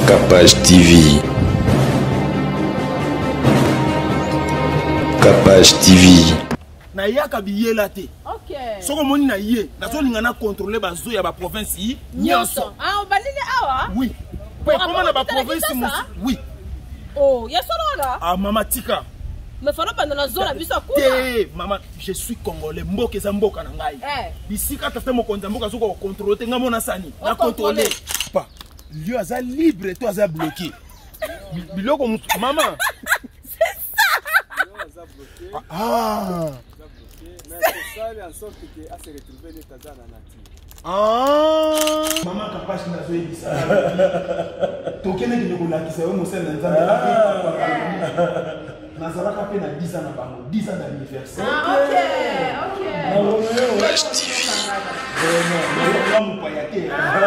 Capage TV. Capage TV. Na yaka biye la te. OK. Soko moni na ye, na so lingana contrôler bazo ya ba province yi. Nyonso. Ah, balile awa? Oui. Comment na ba province musu? Oui. Oh, ya solo là. Ah mama tika. Mais falo pendant la zone biso kuna. Te, mama, je suis congolais, mboka za mboka na ngai. Bisika tafute mo konza mboka soko contrôler te ngamo na sani. Na contrôler. Pas. Lieu aza libre, toi aza bloqué. Biloko mama. C'est ça. Ah. Mais c'est ça en sorte que à se retrouver l'état dans la nature. Ah. Maman capable na zo ebisa. Tokene ki ndokola kisa yo mosela nzambe. Nazalaka pe na 10 ans na bango, 10 ans d'anniversaire. Ah, OK. Capage TV. Vraiment, mon payake.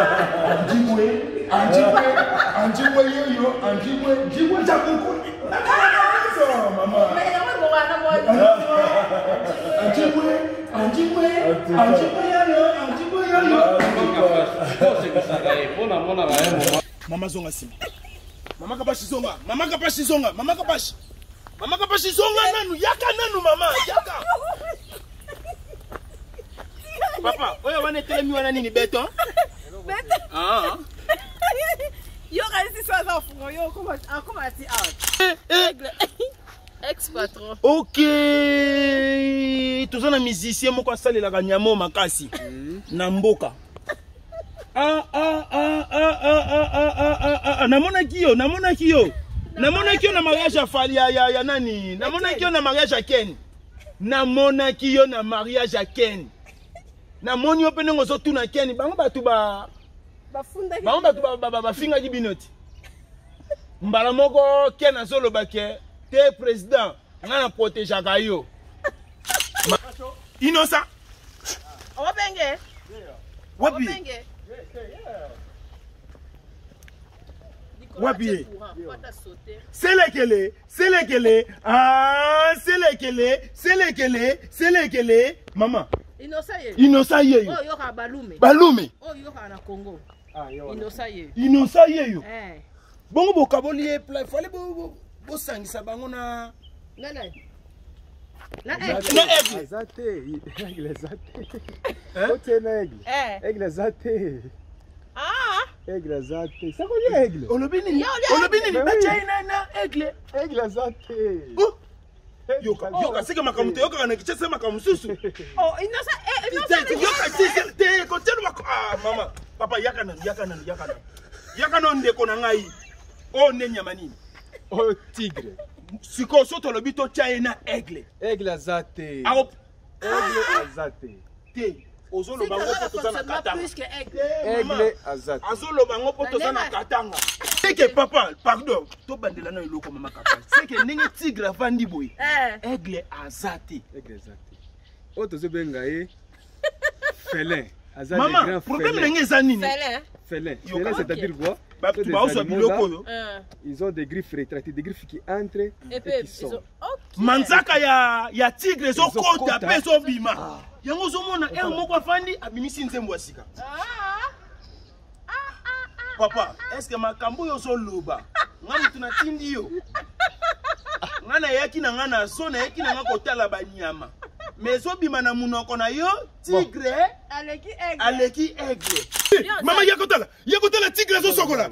Anjibwe yo, anjibwe jakoko. Maman. Mais ya mo wana mo. Anjibwe yo. Mama zonga sima. Mama kapashi zonga. Mama kapashi zonga nanu, yaka nanu mama, yaka. Papa, oyo wana telemi wana nini beton? Beton. Ah. Yo resi ça za fumo yo comment ti out. Ex-patron. OK. Tozana musicien moko asalela kanyamo makasi. Na mboka. Namonaki yo na mariage ya Fali ya nani? Namonaki yo na mariage ya Ken. Namonaki yo na mariage ya Ken. Namoni yo pe ngo zo tuna Ken. Bango batu ba bafunda. Bango batu ba finga ki binoti. Mbala moko Ken azolo bake te président ngana protéger ka yo. Innocent. Obenge. Wapi? Obenge. Wapi? C'est lesquels? Ah, c'est lesquels? Maman. Innocent ye. Oh, yo ka Balume. Oh, yo ka na Congo. Ah, yo. Innocent ye yo. Bongo bokaboli e pla, fallait bo sangisa bango na Nana. Na aigle. Aigle zate. OK na aigle. Aigle zate. Ah. Aigle zate. Ça quoi aigle? Olobini bacha na aigle. Aigle zate. Yoka sika makamuto yoka na kichese makamususu. Oh, Innocent. Yoka te kontenu mako. Ah mama, papa yaka na ndeko na ngai. O nenyama nini? Oh tigre. Siko soto lobito chaina aigle. Aigle zate. Aigle azate. Te. Ozolo bango poto za na katanga. Aigle azate. Azolo bango poto za na katanga. C'est que papa, pardon, to bandela na iloko mama kapasi. C'est que ndenge tigre avandi boy. Aigle azate. Aigle azate. Oto zo benga e félin. Azate maman, grand problème ndenge eza nini? Félin, c'est-à-dire quoi? Ils ont des griffes rétractées, des griffes qui entrent et qui sortent. Manzaka ya tigre zo kota pe zo bima. Yango zo mona moko afandi abimisi nzembo asika. Papa, est-ce que makambo yo zo loba? Ngana tunatindi yo. Ngana yaki na ngana so na yaki na ngako tala banyama. Mais zo bima na munoko na yo tigre aleki aigle. Maman yakotala tigre zo sokola.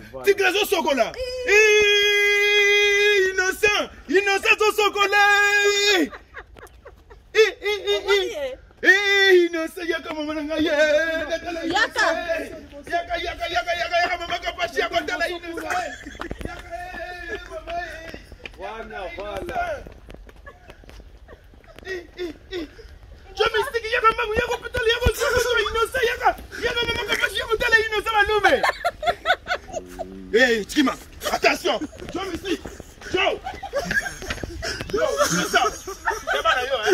Innocent zo sokola. Innocent yaka mama na ngai. Yaka mama kapashi yakotala innocent. Voilà. Je mystique yaka mama yako petala yako sokola innocent yaka mama kapashi yakotala innocent Balume. Hey, Chima, attention. Joe mystique. Joe. C'est ça. C'est pas là,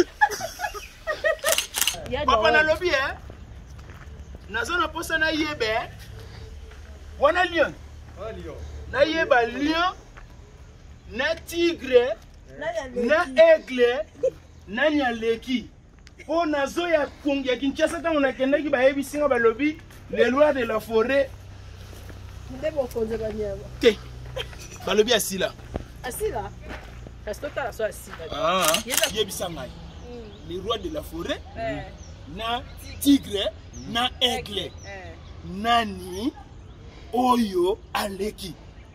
Papa na lobby nazona posa na yebe wana lion na yeba lion na tigre na aigle na nyaleki po nazo ya Kinshasa tango na kendaki ba yebi singa ba lobby les lois de la forêt Ndebo konze banyama. Te. Balobi asila. Asila. Reste là so asila. Ah. Yebisa ngai. Les rois de la forêt. Na tigre na aigle. Nani oyo aleki.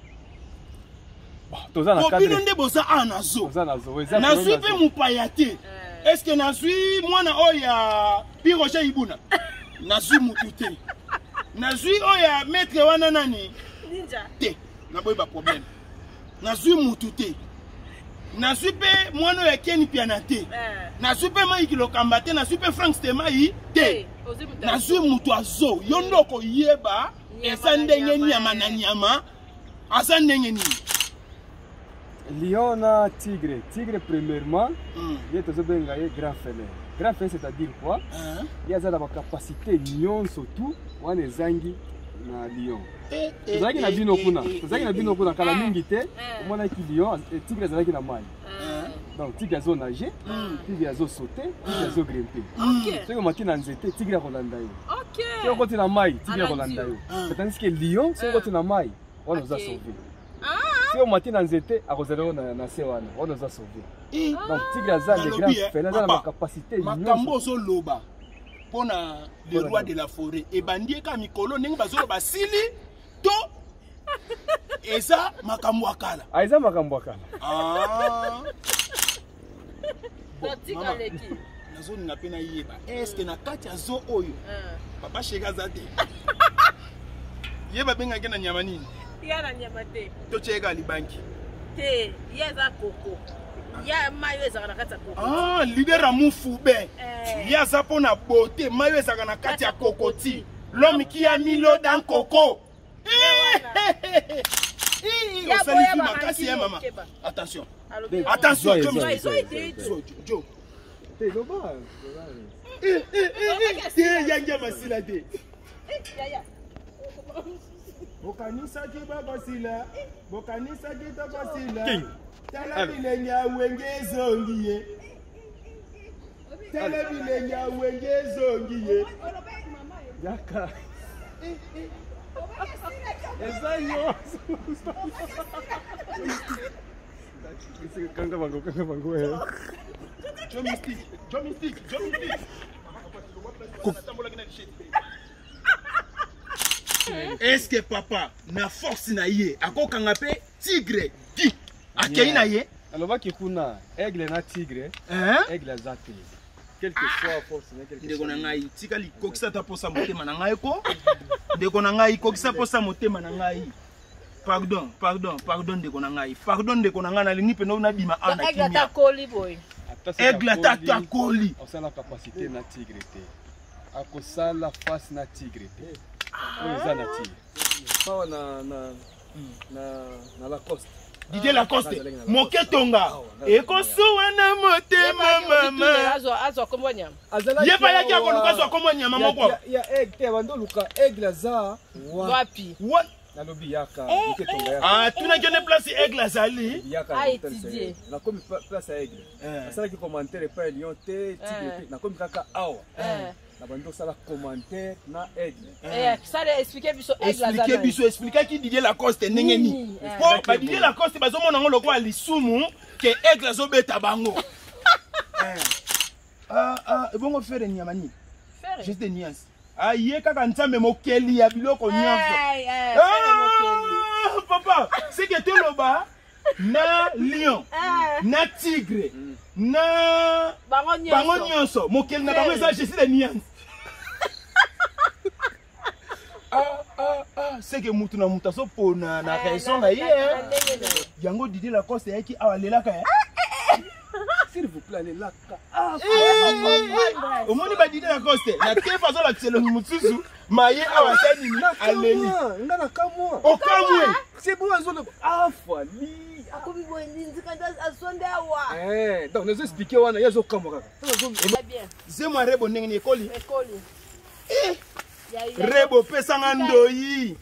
Toza na cadre. Obino nde boza anazo. Toza nazo. Nazwi pe mupaya te. Est-ce que nazwi mwana oya Piroche Ibuna? Nazwi mutu te. Nazwi oya maître wana nani? Ninja. Te. Naboyi ba problème. Nazwi mutu te. Nazwi pe mwana oya Kenny Piana te. Nazwi pe Mike Lokamba te. Nazwi pe Frank Stemai te. Nazwi mutu azo. Yo ndoko yeba esa ndenge nyama na nyama. Asa ndenge nini? Lion na tigre. Tigre premièrement, il est toujours bien grand félin. Grand félin c'est-à-dire quoi? Il y a la capacité lion surtout, on est zangi na lion. Zangi na bino kuna. Zangi na bino kuna kala mingi te, on a qui lion et tigre zangi na mai. Donc tigre azo nager, tigre azo sauter, tigre azo grimper. OK. C'est comme na nzete tigre rolanda yo. OK. Si on continue na mai, tigre rolanda yo. Tandis que lion, si on continue na mai, on nous a sauvé. Si on matin dans l'été, à Rosero na Sewana, on nous a sauvés. Donc tigre aza les grands félins dans la capacité. Makambo so loba. Pona le roi de la forêt. Et bandie ka mikolo nengi bazolo basili to. Eza makambo akala. Eza makambo akala. Ah. Tigre leki. Nazo na pena yeba. Est-ce que na kati azo oyo? Papa shega zate. Yeba benga kena nyama nini? Yana nyama te. To chega libanki. Te, yaza koko. Ya mayo ezaka na kati ya koko. Ah, leader amufube. Ya za pona beauté, mayo ezaka na kati ya kokoti. L'homme qui a mis l'eau dans coco. Attention. Attention, Joe. Bokanisa ki bakosila, bokanisa ki tokosila. Tala bilenya wenge zongiye. Tala bilenya wenge zongiye. Yaka. Ezayo. Kanga bango. Joe Mystique. Est-ce que papa na force na ye akokanga pe tigre di akei na ye? Alors qui kuna aigle na tigre, aigle zate. Quel que soit force na quelque chose. Ndeko na ngai tika likokisa ta posa motema na ngai ko. Ndeko na ngai kokisa posa motema na ngai. Pardon ndeko na ngai. Pardon ndeko na ngai na lingi pe no na bima ana kimia. Aigle ta koli boy. Aigle ta koli. On sait la capacité na tigre te. Akosa la face na tigre te. Na Lacoste. Didier Lacoste. Moketonga. Ekosuwa na motema mama. Azo komonya. Yepa yaki akoluka zo komonya mama kwa. Ya aigle te bando luka aigle za wapi. What? Nalobi yaka moketonga yaka. Ah, tuna kene place aigle azali. Yaka étudier. Na komi place aigle. Asala ki commentaire pa lion te tigre te. Na komi kaka awa. Na bando sala commentaire na aigle. Ça expliquer biso aigle azali. Expliquer qui Didier Lacoste ndenge ni. Po ba Didier Lacoste bazomona ngo lokwa lisumu ke aigle azobeta bango. Ebongo faire nyama ni. Juste des nuances. Aye kaka nzambe mokeli ya biloko nyonso. Papa, c'est que tu loba na lion, na tigre, na bango nyonso, mokeli na bango eza juste des nuances. C'est que mutu na mutu so pona na raison na ye. Yango Didier Lacoste yaki awalelaka. S'il vous plaît, allez là. Au monde ba Didier Lacoste, la te façon la tselo mutsuzu, maye awasani ni aleli. Ngana kamwa. Okamwe. C'est bon azolo. Ah fali. Akobi bondi nzikanda asonde awa. Donc nous expliquer wana yazo kamwa. Bien. C'est moi rebo ndenge ni ekoli. Ekoli. Rebo pesanga ndoyi.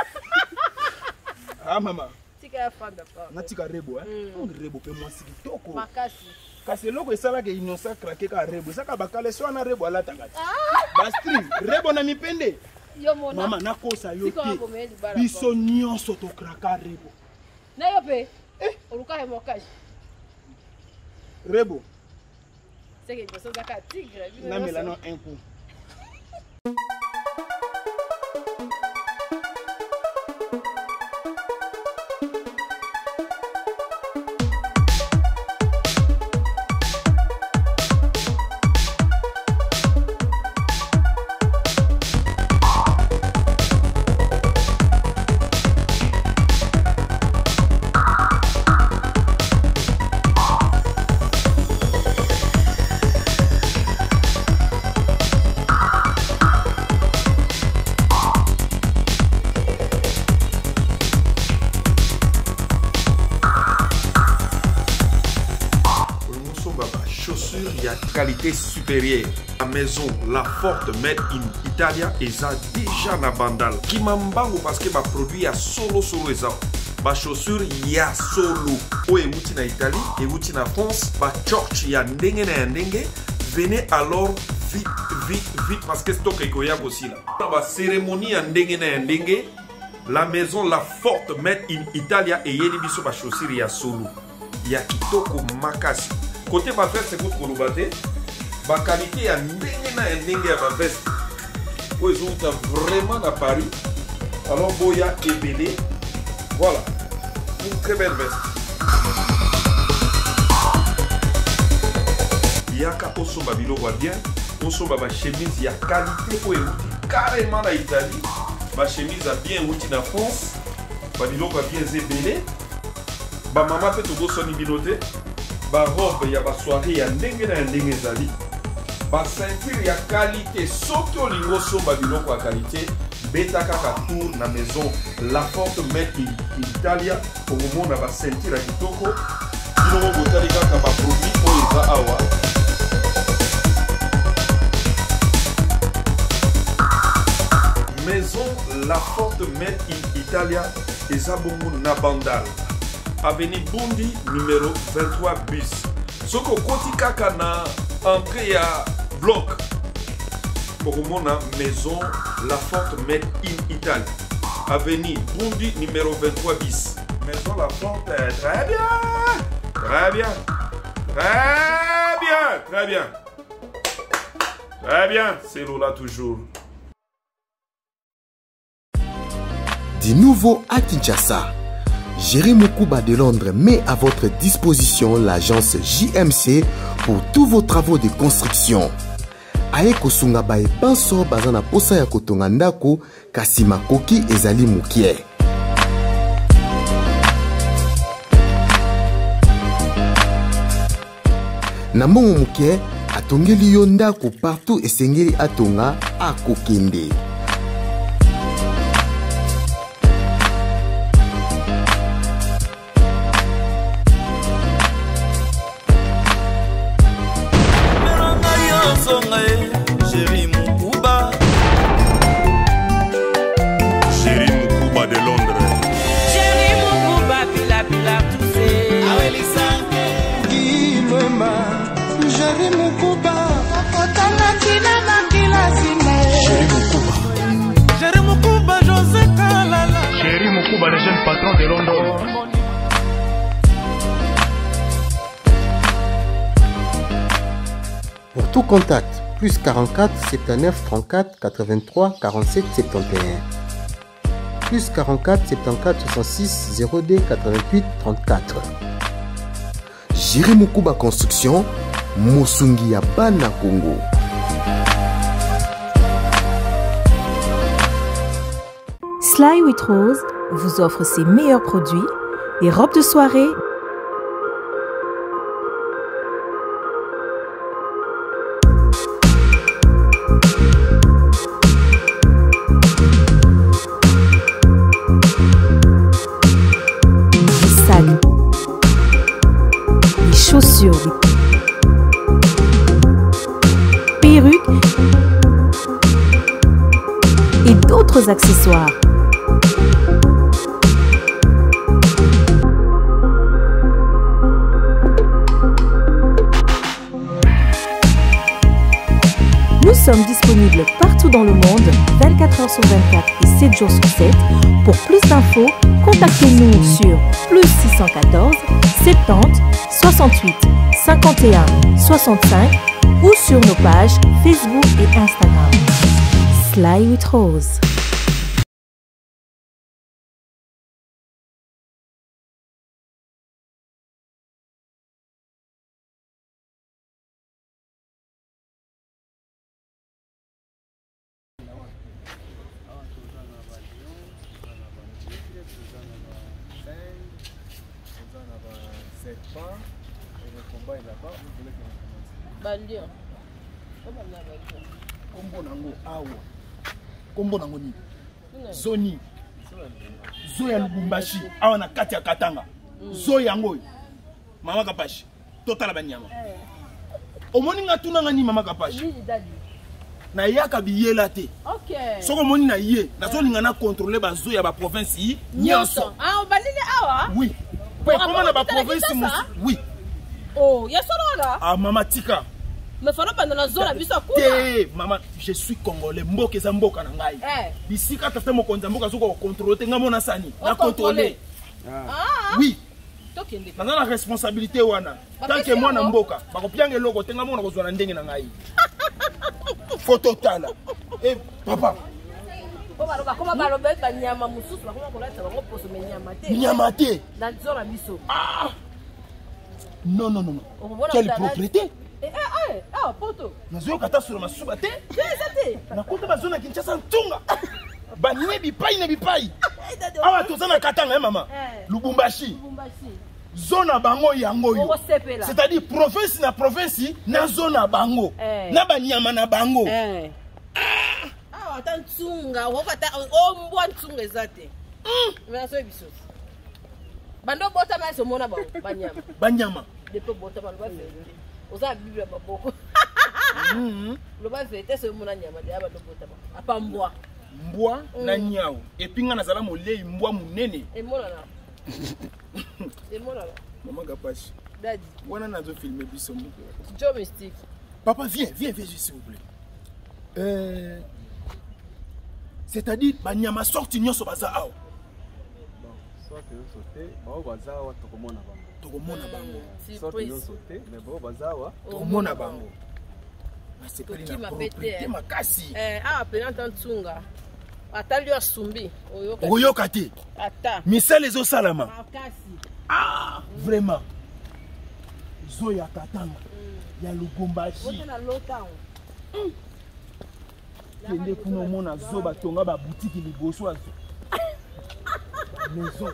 Ah mama. Tika ya fanda pa. Natika rebo rebo pe mwasi kitoko. Makasi. Kasi loko esala ke innocent craquer ka rebo. Saka bakale so na rebo alata ngati. Bastri, rebo na mipende. Yo mona. Mama nakosa yo Siko te. ngomeli bala. Biso nyonso tokraka Rebo. Na yo pe. Oluka he mokage. Rebo. C'est que je suis un tigre. Na melano un coup. Chaussures, il y a qualité supérieure. La maison, la forte made in Italia, et ça déjà na bandal. Qui m'embango parce que ma produit y a solo et ça. Ma chaussure y a solo. Ou et outi na Italie, et outi na France, ma church y a ndenge na ndenge. Venez alors vite parce que stock est koya aussi là. Ma cérémonie y a ndenge na ndenge. La maison, la forte made in Italia, et yeli biso ma chaussure y a solo. Y a kitoko makasi. Côté ma veste, c'est pour Kolobate. Ma qualité est ndenge à ma veste. Ils ont vraiment à Paris. Alors, Boya et Bélé. Voilà. Une très belle veste. Il y a qu'à Osomba Bilo voit bien. Osomba ma chemise, il y a qualité pour écouter carrément en Italie. Ma chemise a bien écouté en France. Ma Bilo va bien zébélé. Ma maman peut tout son ibinoté. Ba robe ya ba soirée ya ndenge na ndenge zali. Ba ceinture ya qualité soki olingo somba biloko ya qualité beta kaka tour na maison la forte made in Italia au moment na ba ceinture ya kitoko biloko botali kaka ba produit oyo eza awa. Maison la forte made in Italia eza bongo na bandal. Avenue Bundi numéro 23 bis. Soko koti kaka na entrée à bloc. Pour mon maison La Forte made in Italie. Avenue Bundi numéro 23 bis. Maison La Forte, très bien. Très bien. Très bien. Très bien. Très bien. C'est Lola toujours. Du nouveau à Kinshasa. Jérémy Mukouba de Londres met à votre disposition l'agence JMC pour tous vos travaux de construction. Aye kosunga ba epanso bazana posa ya kotonga ndako kasi makoki ezali mukie. Na mbongo mukie atongeli yo ndako partout esengeli atonga akokende. Jérémy Mukouba de Londres. Jérémy Mukouba bila toussé. Jérémy Mukouba Kotana tina makila sima. Jérémy Mukouba José Kalala. Jérémy Mukouba le jeune patron de Londres. Pour tout contact, plus 44 79 34 83 47 71. Plus 44 74 66 02 88 34. Jérémy Mukouba Construction, Mosungi ya Bana Congo. Sly with Rose vous offre ses meilleurs produits, les robes de soirée, les chaussures, les perruques et d'autres accessoires. Nous sommes disponibles partout dans le monde, 24 heures sur 24 et 7 jours sur 7. Pour plus d'infos, contactez-nous sur +614 70 68 51 65 ou sur nos pages Facebook et Instagram. Sly with Rose. Kombo nango awa. Kombo nango ni. Zoni. Zo ya Lubumbashi awa na kati ya Katanga. Zo yango. Mama Kapashi. Totala banyama. Omoni nga tunanga ni Mama Kapashi. Na yaka biyela te. Okay. Soko moni na ye, na zo ninga na contrôler ba zo ya ba province yi. Nyonso. Ah, balile awa? Oui. Comment na ba province oui. Oh, ya solo là. Ah Mama Tika. Mais fana pendant la zone biso kuna. Eh, maman, je suis congolais, mboka za mboka na ngai. Bisika tata mokonza mboka soko contrôler nga mona sani, na contrôler. Ah. Oui. Tokende. Na la responsabilité wana. Tant que moi na mboka, bakopianga loko tenga mona kozwa na ndenge na ngai. Photo tala. Eh, papa. Comment baloba ba nyama mususu bakoma kolata bango poso nyama te. Nyama te. Na zone biso. Ah. Non non non. Quelle propriété? Ah, poto. Nazo kata sur ma suba te. Na kota ba zona Kinshasa ntunga. Ba nebi pai nebi pai. Awa tozana Katanga mama. Lubumbashi. Zona bango yango yo. C'est-à-dire province na province na zona bango. Na ba nyama na bango. Ah, tantunga, wakata o mbwa ntunga ezate. Mais ça biso. Bando bota ma so mona ba banyama. Banyama. Depuis bota ba ba. Oza Bible baboko. Le ba vete so mona nyama de aba bota ba. Apa mbwa. Mbwa na nyao. Epinga na zala molei mbwa munene. E mona na. E mona la. Mama Kapashi. Daddy. Wana nazo filmer biso mo. Joe Mystique. Papa viens s'il vous plaît. C'est-à-dire banyama sorti nyonso baza awa. Soit que nous sauter, bao bazawa tokomona bango. Tokomona bango. Soit que nous sauter, mais bao bazawa tokomona bango. C'est pas une propriété makasi. Ah, pendant tsunga. Atali asumbi. Oyoka te. Ata. Misel ezo salama. Makasi. Ah, vraiment. Zo ya Katanga. Ya Lubumbashi. Ote na lotao. Kende kuna mona zo batonga ba boutique liboso azo. Maison.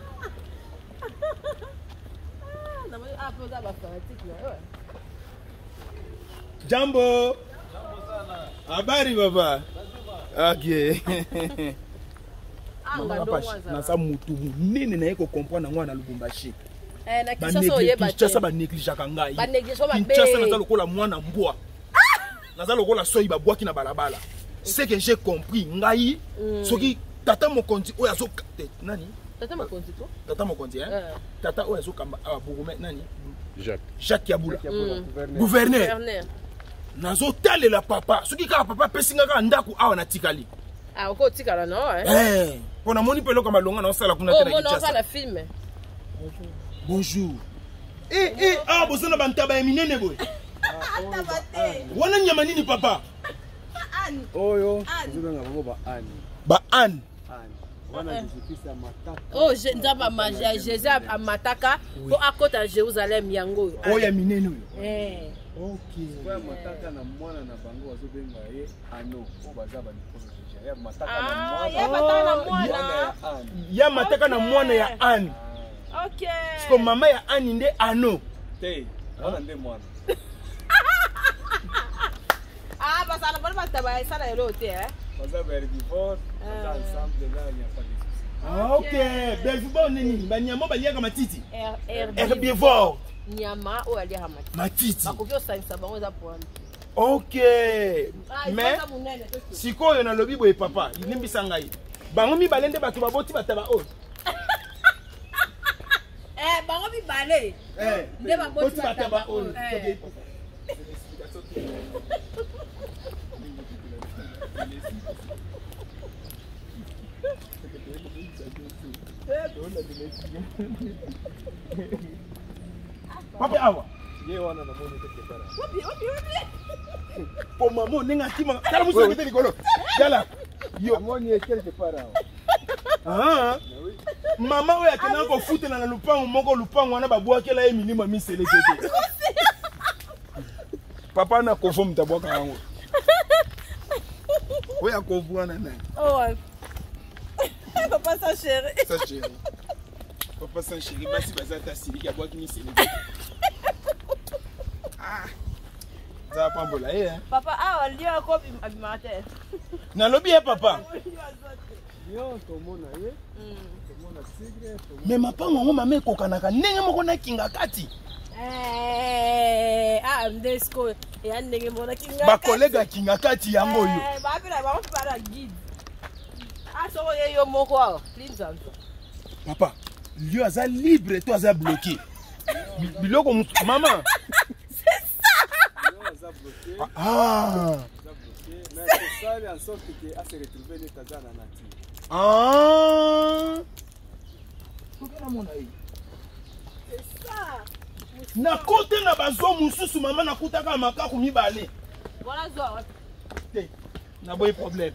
Jambo. Habari baba. Okay. Na sa mutu nene na yeko comprendre ngwa na Lubumbashi. Na Kinshasa oyeba. Kinshasa ba néglige kangai. Ba néglige ba be. Kinshasa na lokola mwana mbwa. Na lokola soyi ba bwaki na balabala. Ce que j'ai compris ngai soki tata mokonzi oya zo nani? Tata mokonzi to? Tata mokonzi Tata oya zo kamba bourgmestre nani? Jacques Yabula. Gouverneur. Nazo talela papa. Soki ka papa pesinga ka ndaku awa na tikali. Ah oko tikala no Pona moni pelo kama longa na sala kuna tena Kinshasa. Oh, na film. Bonjour. Bozana bantaba ya minene boy. Atabate. Wana nyama nini papa? Oyo, zibanga bango ba ani. Ba ani. Wana jisukisa mataka. Oh, ndaba maja Jésus a mataka po akota Jérusalem yango. Oya minene oyo. Okay. Kwa mataka na mwana na bango wazobenga ye ano. O bazaba ni projet. Ya mataka na mwana. Ya mataka na mwana. Ya mataka na mwana ya ani. Okay. Siko mama ya ani nde ano. Te, wana nde mwana. Ah, parce que la bonne tabac, ça là, l'autre, Parce que herbivore, ensemble là, il n'y a pas de souci. Ok, herbivore nini? Banyama balia kama matiti. Herbivore. Nyama ou alia kama matiti. Matiti. Bakuvyo sanisa bango za point. Ok. Mais sikoyo na lobi boye papa, ilimbisa ngai. Bango mi balende bato baboti bataba o. Bango mi balé. Nde baboti bataba o. Papa awa. Ye wana na moni quelque part. Pour maman ninga kima. Kala muso ngite likolo. Yala. Yo moni quelque part. Ah. Mama oya kena ko futela na lupango moko lupango wana babwakela ye milima misele tete. Papa na kofu mtabwaka yango. Oya kofu wana na. Oh. Papa sa chérie. Sa chérie. Papa sa chérie basi bazata sili ya bwaki misele. Ah. Za pambola eh. Papa awa lio ko abimate. Na lobi ye papa. Yo tomona ye. Tomona tigre. Mais mapango ngo mama ekokanaka ndenge moko na kinga kati. Mdesko ya ndenge mona kinga. Ba kolega kinga kati yango yo. Ba pela ba para guide. Soko ye yo moko awa. Linzanzo. Papa, lui aza libre toi aza bloqué. Biloko maman. C'est ça. Ah. Mais ça en sorte que à se retrouver les tazana nature. Ah. C'est ça. Na kote na bazo mususu mama na kutaka makaku mibale. Voilà zo. Na boy problème.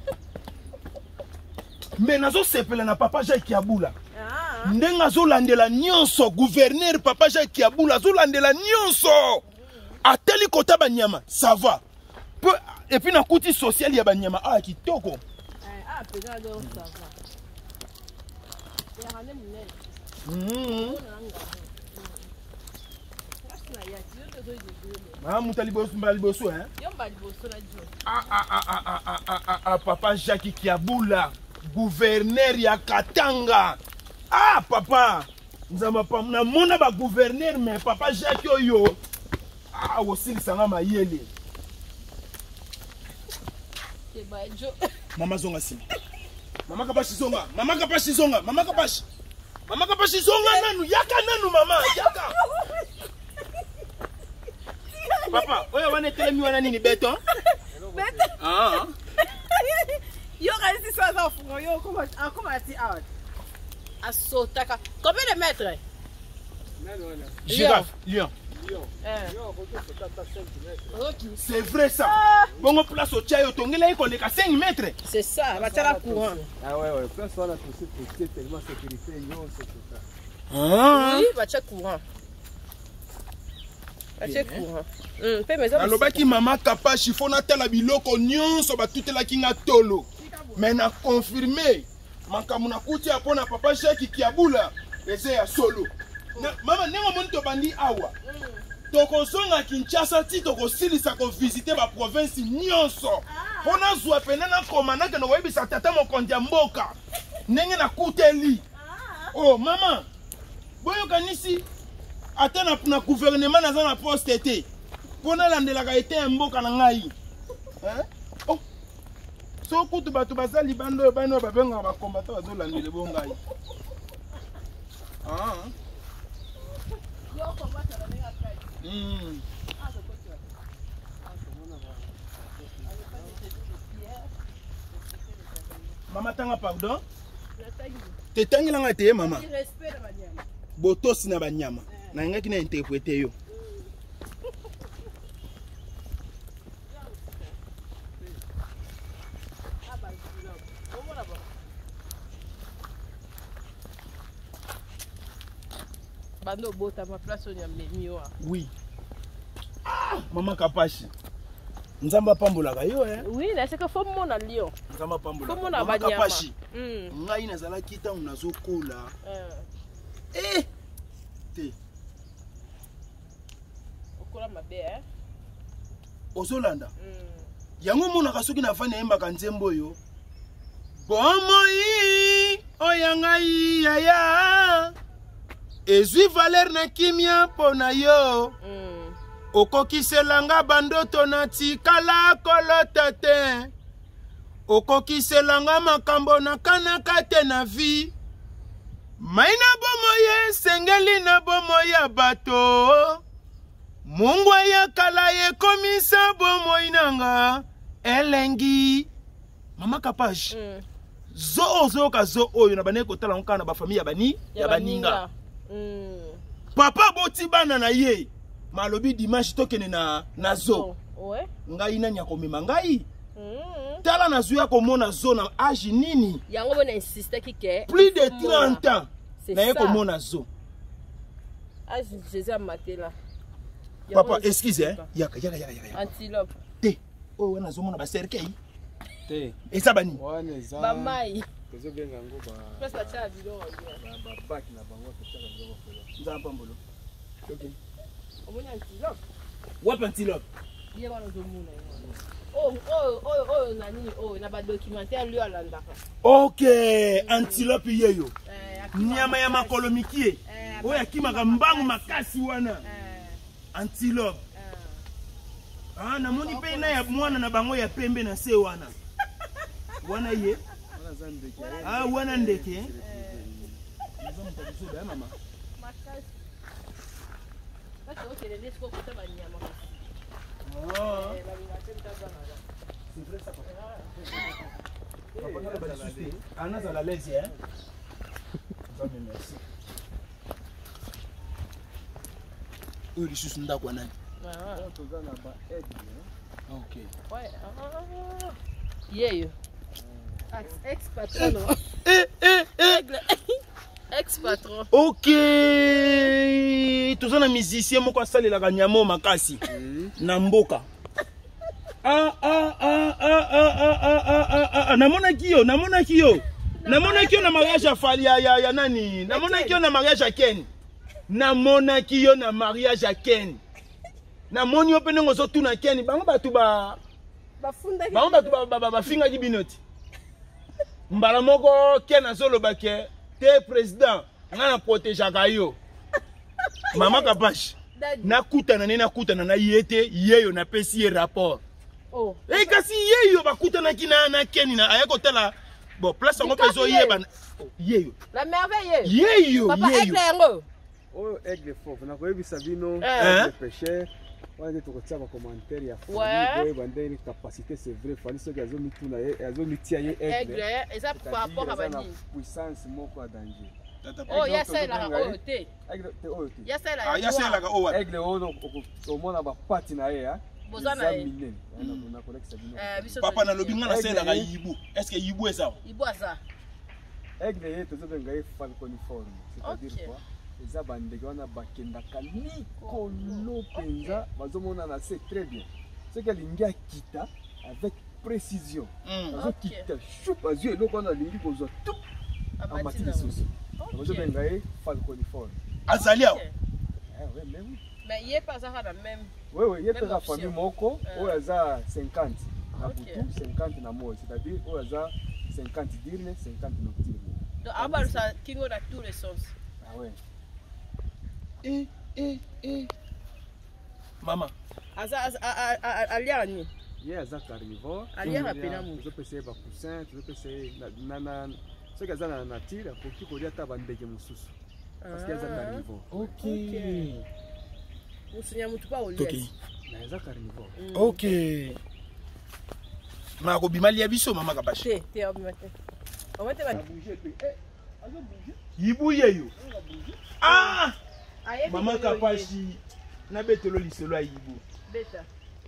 Mais nazo sepela na papa Jacques Kiabula. Ndenga zo landela nyonso gouverneur papa Jacques Kiabula zo landela nyonso. Ateli kota banyama, ça va. Et puis na kuti social ya banyama kitoko. Pena do ça va. Ya hane munene. Mutali bosu mbali bosu hein. Yomba liboso na jo. Papa Jacques Kiabula, gouverneur ya Katanga. Ah papa, nzamba pa na mona ba gouverneur mais papa Jacques oyo. Aussi sanga mayele. Mama zonga sima. Mama kapashi zonga. Mama kapashi zonga. Mama kapashi. Mama kapashi zonga nanu. Yaka nanu mama. Yaka. Papa, oya wane telemi wana nini beton? Beton. Ah. Yo resi ça ça fou. Yo comment ati out. Asotaka. Combien de mètres? Girafe, lion. C'est vrai ça. Bon place au tchayo tongela iko leka 5 mètres. C'est ça, va tirer courant. Ah ouais, place on a poussé pour tellement sécurité yo c'est tout ça. Ah. Oui, va tirer courant. Va tirer courant. Pe mais ça. Alobaki mama kapashi fona tala biloko nyonso batutela kinga tolo. Mais na confirmer makamuna kuti apona papa Jacques Kiabula eze ya solo. Mama nengo moni to bandi awa. Toko zonga Kinshasa ti toko silisa ko visiter ba province nyonso. Pona zwa pena na komana ke no webisa tata mokonzi ya mboka. Nenge na kuteli. Oh mama. Boyo kanisi ata na gouvernement na za na poste te. Pona landela ka ete mboka na ngai. Hein? Oh. So kutu batu bazali bando bano babenga ba combattant bazo landele bongai. Ah. Mama tanga pardon. Te tangi langa te mama. Botosi na banyama. Na ngaki na interpréter yo. Bando bota ma place on yamemi yo. Oui. Ah, mama kapashi. Nzamba pambola ka yo hein. Oui, là c'est que faut mon lion. Nzamba pambola. Faut mon abanyama. Kapashi. Ngai nazala kita unazokola. Eh. Te. Okola mabe hein. Ozolanda. Yango mona kasoki na fane yemba kanzembo yo. Bomoi oyangai yaya. Ezui Valer na kimia pona yo. Okokiselanga bandoto na tikala kolota te. Okokiselanga makambo na kanaka te na vi. Maina bomoye sengeli na bomoya bato. Mungwa ya kala ye komisa bomoy nanga elengi. Mama Kapash. zo ka zo oyo na bane kotala nka na ba famille ya baninga papa boti bana na ye malobi dimanche tokene na zo ngai nani ya komema ngai tala na zo ya komona zo na âge nini yango bona insiste kike plus de 30 ans na ye komona zo âge Jésus matela papa excuse yaka antilope te oyo wana zo mona ba cercueil te esa bani ba mai tezo benga ngo ba pesa cha bilo ba back na bango tetaka ngo ko nzamba mbolo okay omoni antilope wapa antilope ye wana zo mona oh nani na ba documentaire lui alandaka okay antilope yeyo nyama ya makolo mikie oyo akimaka mbangu makasi wana antilope namoni pe na ya mwana na bango ya pembe na se wana wana ye wana ndeke mama anazala lezi merci oyo lisusu ndako wanani okay yeyo ex-patron ex-patron okay toza na musicien moko asalelaka nyamo makasi na mboka namonaki yo na mariage ya fali ya nani namonaki yo na mariage ya Ken namonaki yo na mariage ya Ken namoni yo pe ndenge ozotuna Ken bango bato bafingaki binoti mbala moko Ken azolobake te président nga na protégeaka yo mama Kapashi nakutana na ye te yeyo napesi ye rapport kasi yeyo bakutanaki na Ken na aye kotala bon place yango mpe ezoyeba yeyo la merveille yeyo papa aigle yango oyo aigle fauve nakoyebisa bino aigle pêcheur wana tokotia bacommentaire ya fali bandeni capacité c'est vrai fali soki azomituna ye azomitia ye aigle eza par rapport à bani puissance moko ya danger yasalaka oyo te yasalaka oyo aigle oyo omona bapati na ye bozana minene papa nalobi nga nasalelaka yibu est ce que yibu eza aigle ye tozobenga ye falconiforme c'est-à-dire quoi eza bandeke wana bakendaka likolo mpenza bazomona na se très bien soki alingi akita avec précision azokita shup azwi eloko wana alingi kozwa tu amati lisusu bazobenga ye falconiforme azali awa mais ye pas azaka na même oui ye peza famille moko oyo aza 50 na butu 50 na moi c'est-à-dire oyo aza 50 diurne 50 nocturne donc abalusa kingo na tous les sens ouais mama aliaka nini ye aza carnivore aliaka pena mu tozopesa ye bacoussin tozopesa ye soki aza na nature akoki kolia ata bandeke mosusu parce que aza carnivore okay musunya mutu pa olia na aza carnivore okay ma kobima lia biso mama Kapashi te obimate omate ba yibu yeyo mama Kapashi na betelo liselo ya yibu beta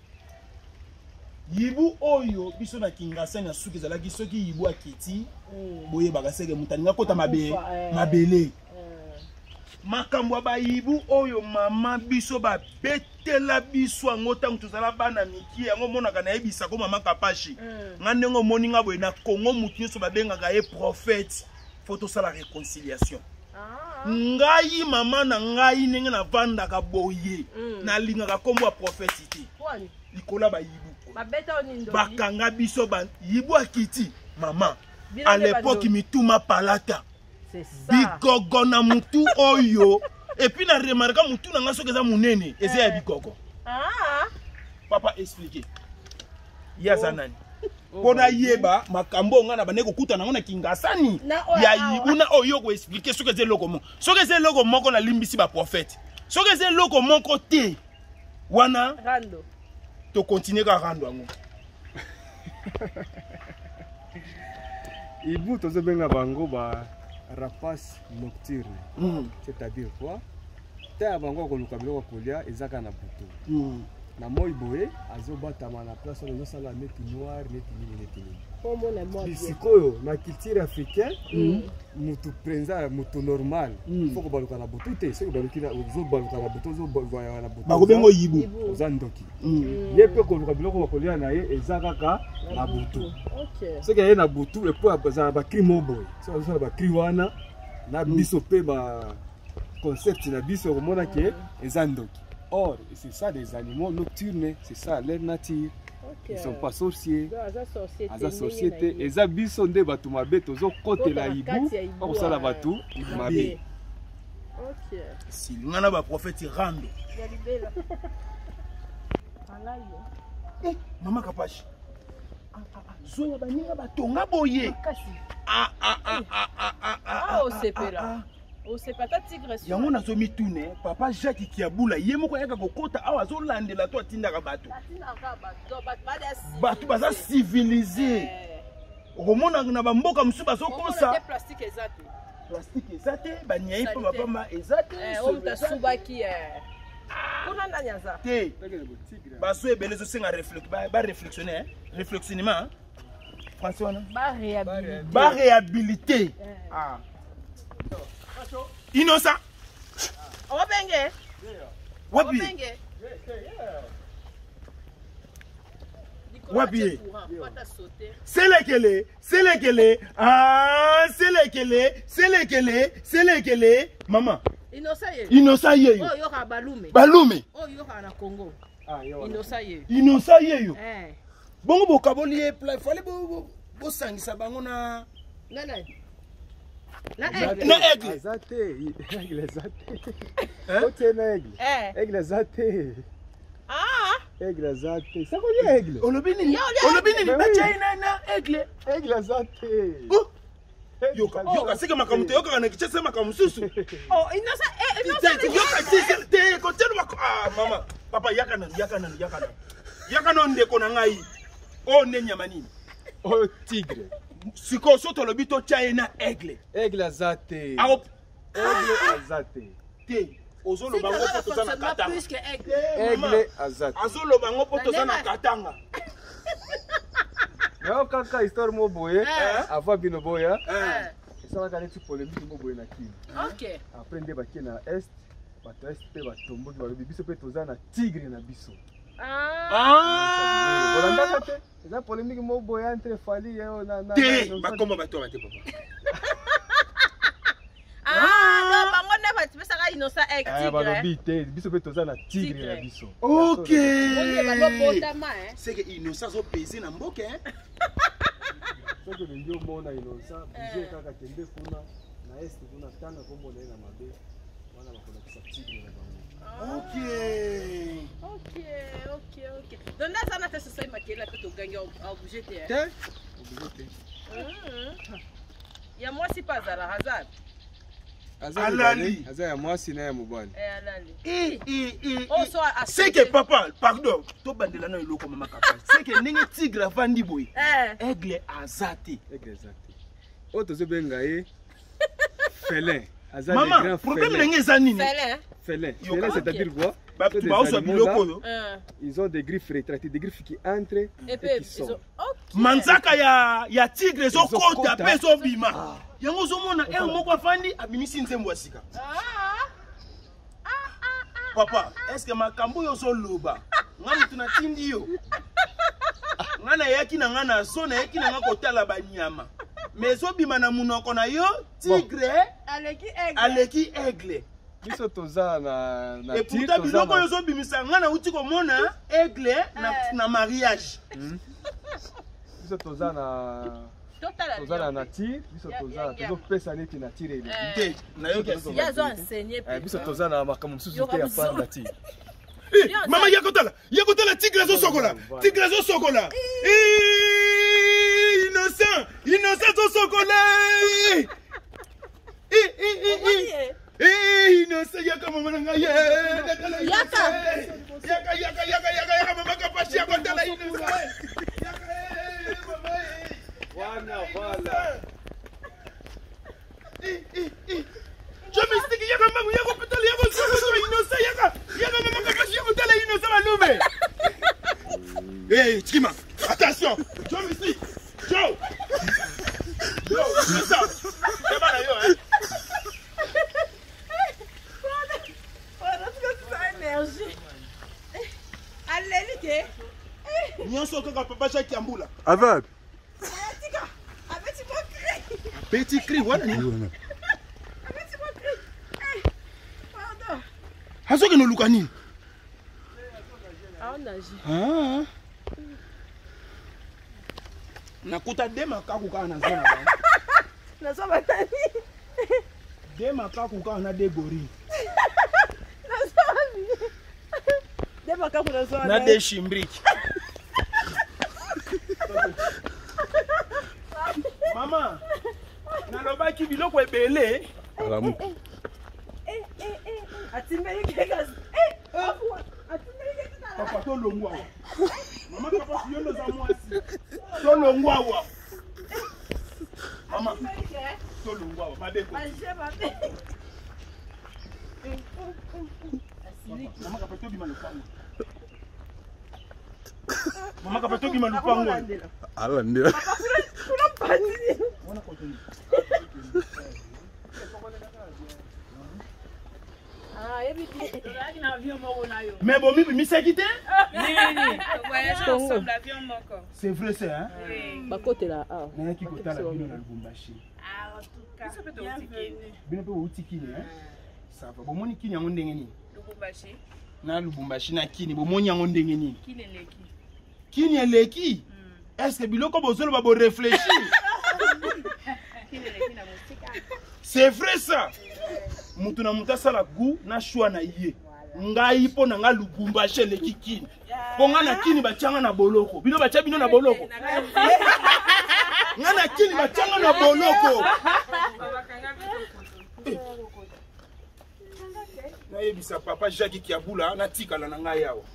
yibu oyo biso na Kingasa na suki ezalaki soki yibu akiti boye bakaseke mutaninga kota mabele makambo ba yibu oyo mama biso ba betela biso ango tango tozala bana miki yango monaka na yebisa ko mama Kapashi ngandengo moninga boye na Kongo mutu nyonso babengaka ye prophète faut ça la réconciliation ngai mama na ngai ndenge na vandaka boye na lingaka kombo ya prophète te likola ba yibu bakanga biso ba yibu akiti mama à l'époque mituma palata bikogo na mutu oyo et puis na remarka mutu na ngaso keza munene eza ya bikogo papa expliquer yaza nani pona yeba makambo nga na bane kokuta na ngona Kingasani ya yibuna oyo ko expliquer soki eza loko moko soki eza loko moko na limbisi ba prophète soki eza loko moko te wana rando to continuer ka rando ngo Ibu tozobenga bango ba rapace nocturne. C'est-à-dire quoi? Ta bango koluka biloko kolia ezaka na butu. Na moi boye azobatama na place oyo sala neti noir neti nini. Bisikoyo na culture africaine mutu prenza mutu normal foko baluka na butu te seko baluki na zo baluka na butu zo voya na butu bakobengo yibu ozandoki ye pe koluka biloko bakolia na ye ezaka na butu seko ye na butu et pour za ba crime boy so za ba cri wana na biso pe ba concept na biso komona ke ezandoki. Or, c'est ça des animaux nocturnes, c'est ça leur nature. Ils ne sont pas sorciers. Ils sont société. Ils habitent des bateaux mabé, ils ont côté la hibou, comme ça la bateau mabé. Ok. Si on a un prophète rando. Maman Kapachi. Zoya baninga batonga boye. Ah, osepela. Osepata tigre. Yango na zo mitune, papa Jacques Kiabula yemoko yaka kokota awa zo landela to atindaka bato. Bato baza civilisé. Okomona na bamboka musu bazo kosa. Plastique ezate. Plastique ezate, banyai pa mapamba ezate. On ta subaki kuna ndanyaza. Te. Baso ebele zo senga ba réflexionner, réflexionnement. François na? Ba réhabilité. Ah. Innocent. Obenge. Wabi. Wabi. C'est lesquels? Ah, c'est lesquels? Maman. Innocent ye. Oh, yoka balume. Balume. Oh, yoka na Congo. Ah, yo. Innocent ye yo. Bongo bokaboli pla fallait bo sangisa bango na aigle. Aigle zate. Côté aigle. Aigle zate. Ah. Aigle zate. Ça veut dire aigle. Olobini ba China na aigle. Aigle zate. Yoka sika makamuto yoka na kichese makamususu. Oh, innocent. Yoka te côté ah mama. Papa yakana. Yakana ndeko na ngai. Oh nenyama nini? Oh tigre. Siko soto lobito China aigle. Aigle azate. Aigle azate. Te. Ozolo bango poto sana katanga. Plus que aigle. Aigle azate. Azolo bango poto sana katanga. Yo kaka histoire mo boye avant bino boya. Ça va aller sur polémique mo boye na ki. OK. Après nde ba ki na est, bato est pe ba tombo ba biso pe tozana tigre na biso. Ah. Bolanda te. Eza polémique mo boya entre Fally et na. Te, ba komba ba to ba te papa. Ah, bango ne ba tibesa ka innocent aigle tigre. Ba lobi te, biso pe tozana tigre na biso. OK. C'est que innocent zo peser na mboke hein. C'est que ndio mona innocent, bije kaka kende kuna na est kuna tanga kombo na mabe. Wana bakona kisa tigre na bango. OK. Donc là ça na te sosai makela pe to ganga au bouger te. Ya moi si pas à la hasard. Alali. Aza ya mwasi na ya mobali. Alali. C'est que papa, pardon, to bandela na iloko mama Kapachi. C'est que ndenge tigre vandi boy. Aigle azate. Aigle azate. O to zobenga ye félin. Aza maman, grand problème ndenge za nini? Félin, c'est-à-dire quoi? Ils ont des griffes rétractées, des griffes qui entrent et qui sortent. Manzaka ya tigre zo kota pe zo bima. Yango zo mona moko fandi abimisi nzembo asika. Papa, est-ce que makambo yo zo loba? Ngani tunatindi yo. Ngana yaki na ngana so na yaki na ngakotala banyama. Mais zo bima na munoko na yo tigre aleki aigle. Biso toza na et pourtant biloko yo zo bimisa ngana uti ko mona aigle na mariage. Biso toza na nature, biso toza pesa neti nature ile. Na yo kasi ya zo enseigner pe. Biso toza na makambo mususu te ya pa nature. Mama yakotala tigre zo sokola. Tigre zo sokola. Innocent zo sokola. Innocent yaka mama nanga ye. Yaka mama Kapachi yakotala innocent. Yaka mama. Voilà. nyonso kaka papa Jacques Ambula. Avec. Petit cri, voilà. Hazoke no lukani. Ah. Nakuta dema kakuka na zona ba. Na zona tani. Dema kakuka na de gori. Na zona. Dema kakuka na zona. Na de shimbriki. Mama. Nalobaki biloko ebele. Alamu. Papa to longwa. Mama papa siyo za mwasi. To longwa. Mama. To longwa madeko. Mama kapato bima lupango. Mama kapato bima lupango. Ala ndio. Papa kuna pandi. Wana kontoni. Mais bon, mi c'est quitté? Voyage ensemble, l'avion encore. C'est vrai, c'est hein? Bah, côté là. Ah. Mais qui côté là, bino na Lubumbashi. Ah, en tout cas. Ça peut te outiller. Bino peut outiller, hein? Ça va. Bon, moni kini yango ndenge nini? Lubumbashi. Na Lubumbashi na kini, bon moni yango ndenge nini? Kini leki. Kini eleki? Est-ce que biloko bozolo ba bo réfléchir? Kini leki na musika. C'est vrai ça. Mutu na muta sala gu na shwa na iye. Ngai po na nga Lubumbashi leki kini. Po nga na kini bachanga na boloko. Bino bacha bino na boloko. Nga na kini bachanga na boloko. Na yebisa papa Jacques Kiabula na tikala na ngai yawo.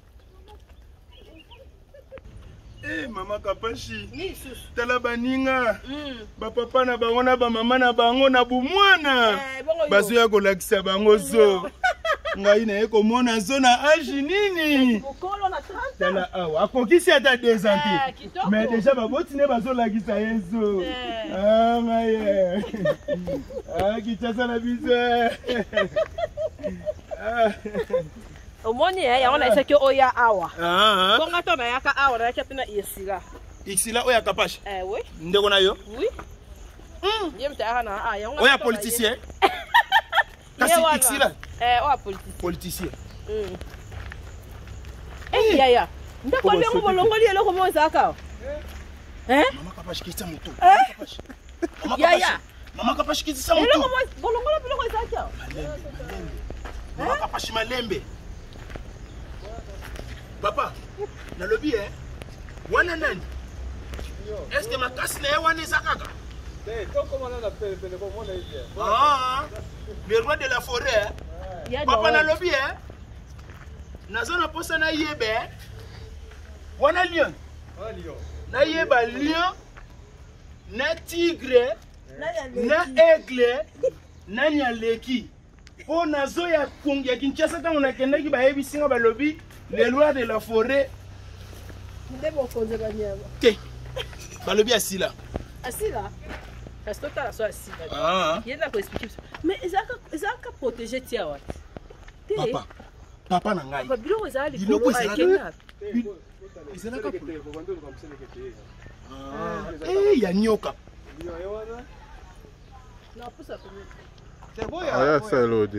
Eh mama Kapashi. Tala baninga. Ba papa na bango na ba mama na bango na bumwana. Bazo ya kolakisa bango zo. Ngai na eko mona zo na âge nini? Tala awa akokisi ata 2 ans. Mais déjà ba botine bazo lakisa yezo. Ah maye. Ah kichasa na bize. Omoni ya ona isaki oya awa. Konga to na yaka awa na yaka pina isila. Isila oya Kapashi. Oui. Ndeko na yo? Oui. Yemta na ya ona. Oya politicien. Kasi isila. Oya politicien. Politicien. Ya. Ndeko lengo bolongoli eloko mo zaka. Mama Kapashi kitsa moto. Kapashi. Ya. Mama Kapashi kitsa moto. Eloko mo bolongoli biloko zaka. Mama Kapashi malembe. Papa, na lobby wana nani? Est-ce que ma casse na wana zakaka? Comment on appelle le le roi de la forêt. Papa na lobby na zona posa na yebe. Wana lion. Na yeba lion, na tigre, na aigle, na nyaleki. Po na zo ya Kongo ya Kinshasa tango na kendaki ba yebi singa ba lobby les lois de la forêt. Ndebo konze banyama. Te. Ba lobby asila. Asila. Parce que tu as asila. Il y a quoi expliquer. Mais ezaka protéger tia wat. Papa. Papa na ngai. Ba bilo ezali ko. Ezalaka ya nyoka. Na pusa ko. C'est beau ya. C'est l'odi.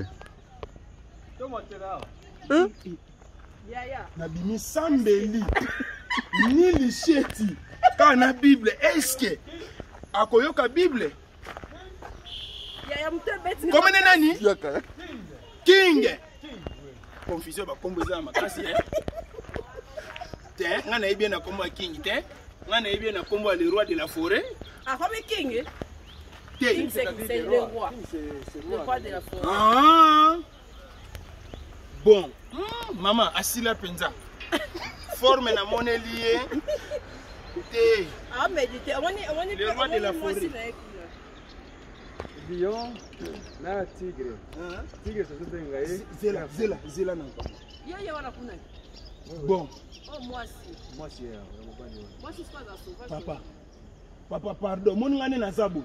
Na bimi sambeli. Ni lisheti. Kana Bible. Est-ce que akoyoka Bible? Comment nani? King. Confusion ba kombo za makasi Te, ngana ebien na kombo King te. Ngana ebien na kombo le roi de la forêt. Ah, comme King. King c'est le roi. Le roi de la forêt. Ah. Bon. Maman, asila penza. Forme na monnaie liée. Te. Ah, mais on est le roi de la forêt. Lion na tigre. Tigre c'est ça Zela na kwa. Ya wana kuna. Bon. Oh moi si c'est pas ça. Papa pardon, mon ngane na zabu.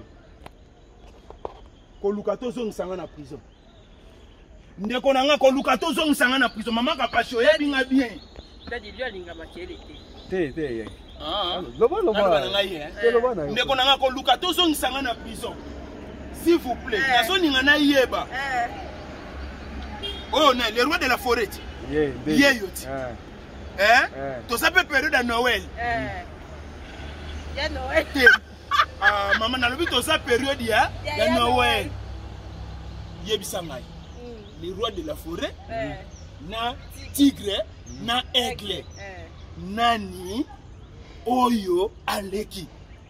Ko lukato zongisanga na prison. Ndeko na nga ko lukato zongisanga na prison. Mama Kapashi oyebi nga bien. Dadi lui alinga makele te. te. Loba na ngai ndeko na nga ko luka tozongisa nga na prison. S'il vous plaît, nazoninga na yeba. Oh non, le roi de la forêt. Yeyoti. To sape période à Noël. Ya Noël. Maman na lobi to sa période ya Noël. Yebisa ngai. Le roi de la forêt. Na tigre, na aigle. Nani oyo aleki.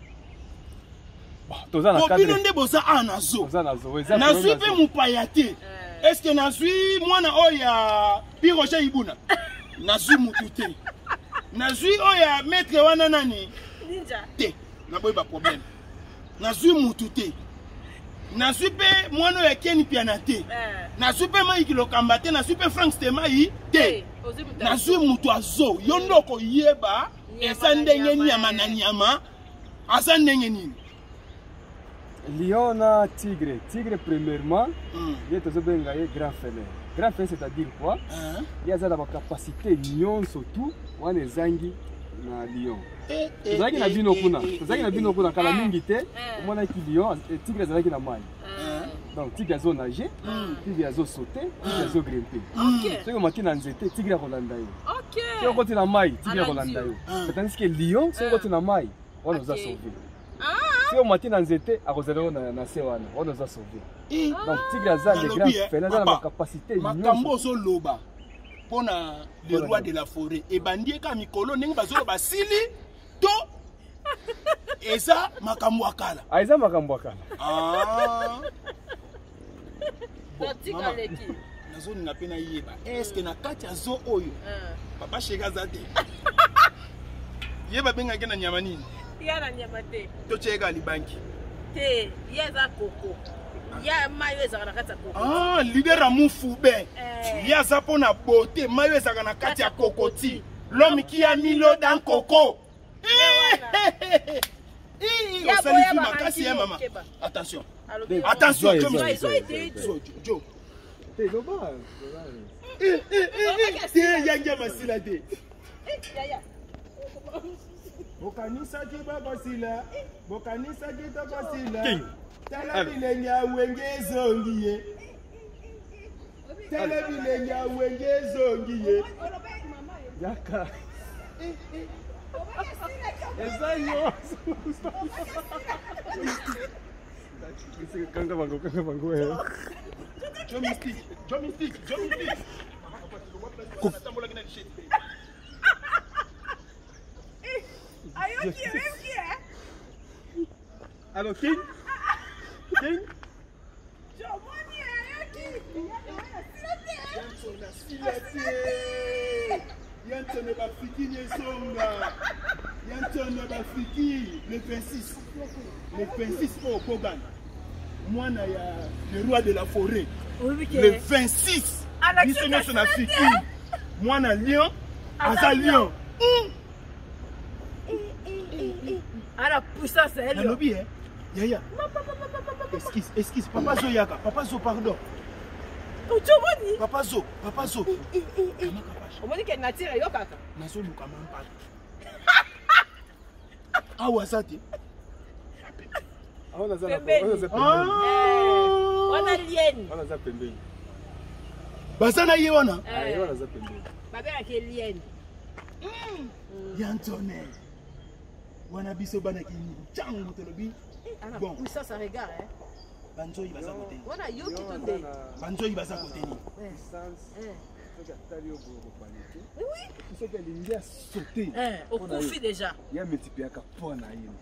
Kopino nde boza anazo. Nazwi pe mupaya te. Est-ce que nazwi mwana oya Piroche Ibuna? Nazwi mutu te. Nazwi oya maître wana nani? Ninja. Te. Naboyi ba problème. Nazwi mutu te. Nazwi pe mwana oya Ken Piana te. Nazwi pe Mike Lokamba te. Nazwi pe Frank Stemai te. Nazwi mutu azo. Yondoko yeba. Esa ndenge nyama na nyama. Asa ndenge nini? Lion na tigre. Tigre premièrement, il est un grand félin. Grand félin c'est-à-dire quoi? Il y a la capacité lion surtout, on est zangi na lion. Zangi na bino kuna. Zangi na bino kuna kala mingi te, on a qui lion, tigre zangi na mai. Donc tigre azo nager, tigre azo sauter, tigre azo grimper. OK. C'est comme matin nzete, tigre kolanda yo. OK. Si on continue na mai, tigre kolanda yo. C'est-à-dire que lion, si on continue na mai, on nous a sauvé. Si on matin nzete, à cause de na sewana, on nous a sauvé. Donc tigre aza les grands félins dans la capacité makambo zo loba pona le roi de la forêt et bandie ka mikolo ndenge bazo ba sili to eza makambo akala. Eza makambo akala. Tika leki. Nazo ninga pena yeba. Est-ce que na kati azo oyo? Papa shega zate. Yeba benga kena nyama nini? Ya na nyama te. To chega libanki. Te, yeza koko. Ya mayo ezaka na kati ya koko. Leader amufu be. Ya zapo na beauté, mayo ezaka na kati ya kokoti. L'homme qui a mis l'eau dans coco. Attention. Attention, Joe. T'es dommage. Yanga masila de. Bokanisa ki babasila. Bokanisa ki tabasila. Tala bilenya wenge zongiye. Tala bilenya wenge zongiye. Yaka. Ezayo. Kanga bango. Joe Mystique. Alors King? Yantone bafiki nyesonga. Yantone bafiki le 26. Le 26 pour Kogan. Moi na ya le roi de la forêt. Le 26. Bisonyo son Afrique. Moi na lion, asa lion. Ala puissance elle. Na lobi Yaya. Excuse, Papa Zo yaka, Papa Zo pardon. Uchomoni. Papa Zo. Omoni ke natira yo kaka. Nazo luka mampa. Awa sati. On a ça pembeni. Basana ye wana. On a ça pembeni. Babera ke lien. Yantone. Wana biso bana kini. Changu telobi. Bon, ça ça regarde Banzo il va ça côté. Wana yo ki tonde. Banzo il va ça côté ni. Oui. C'est que l'india sauté. Au coufi déjà. Il y a multiplié ka pona yini.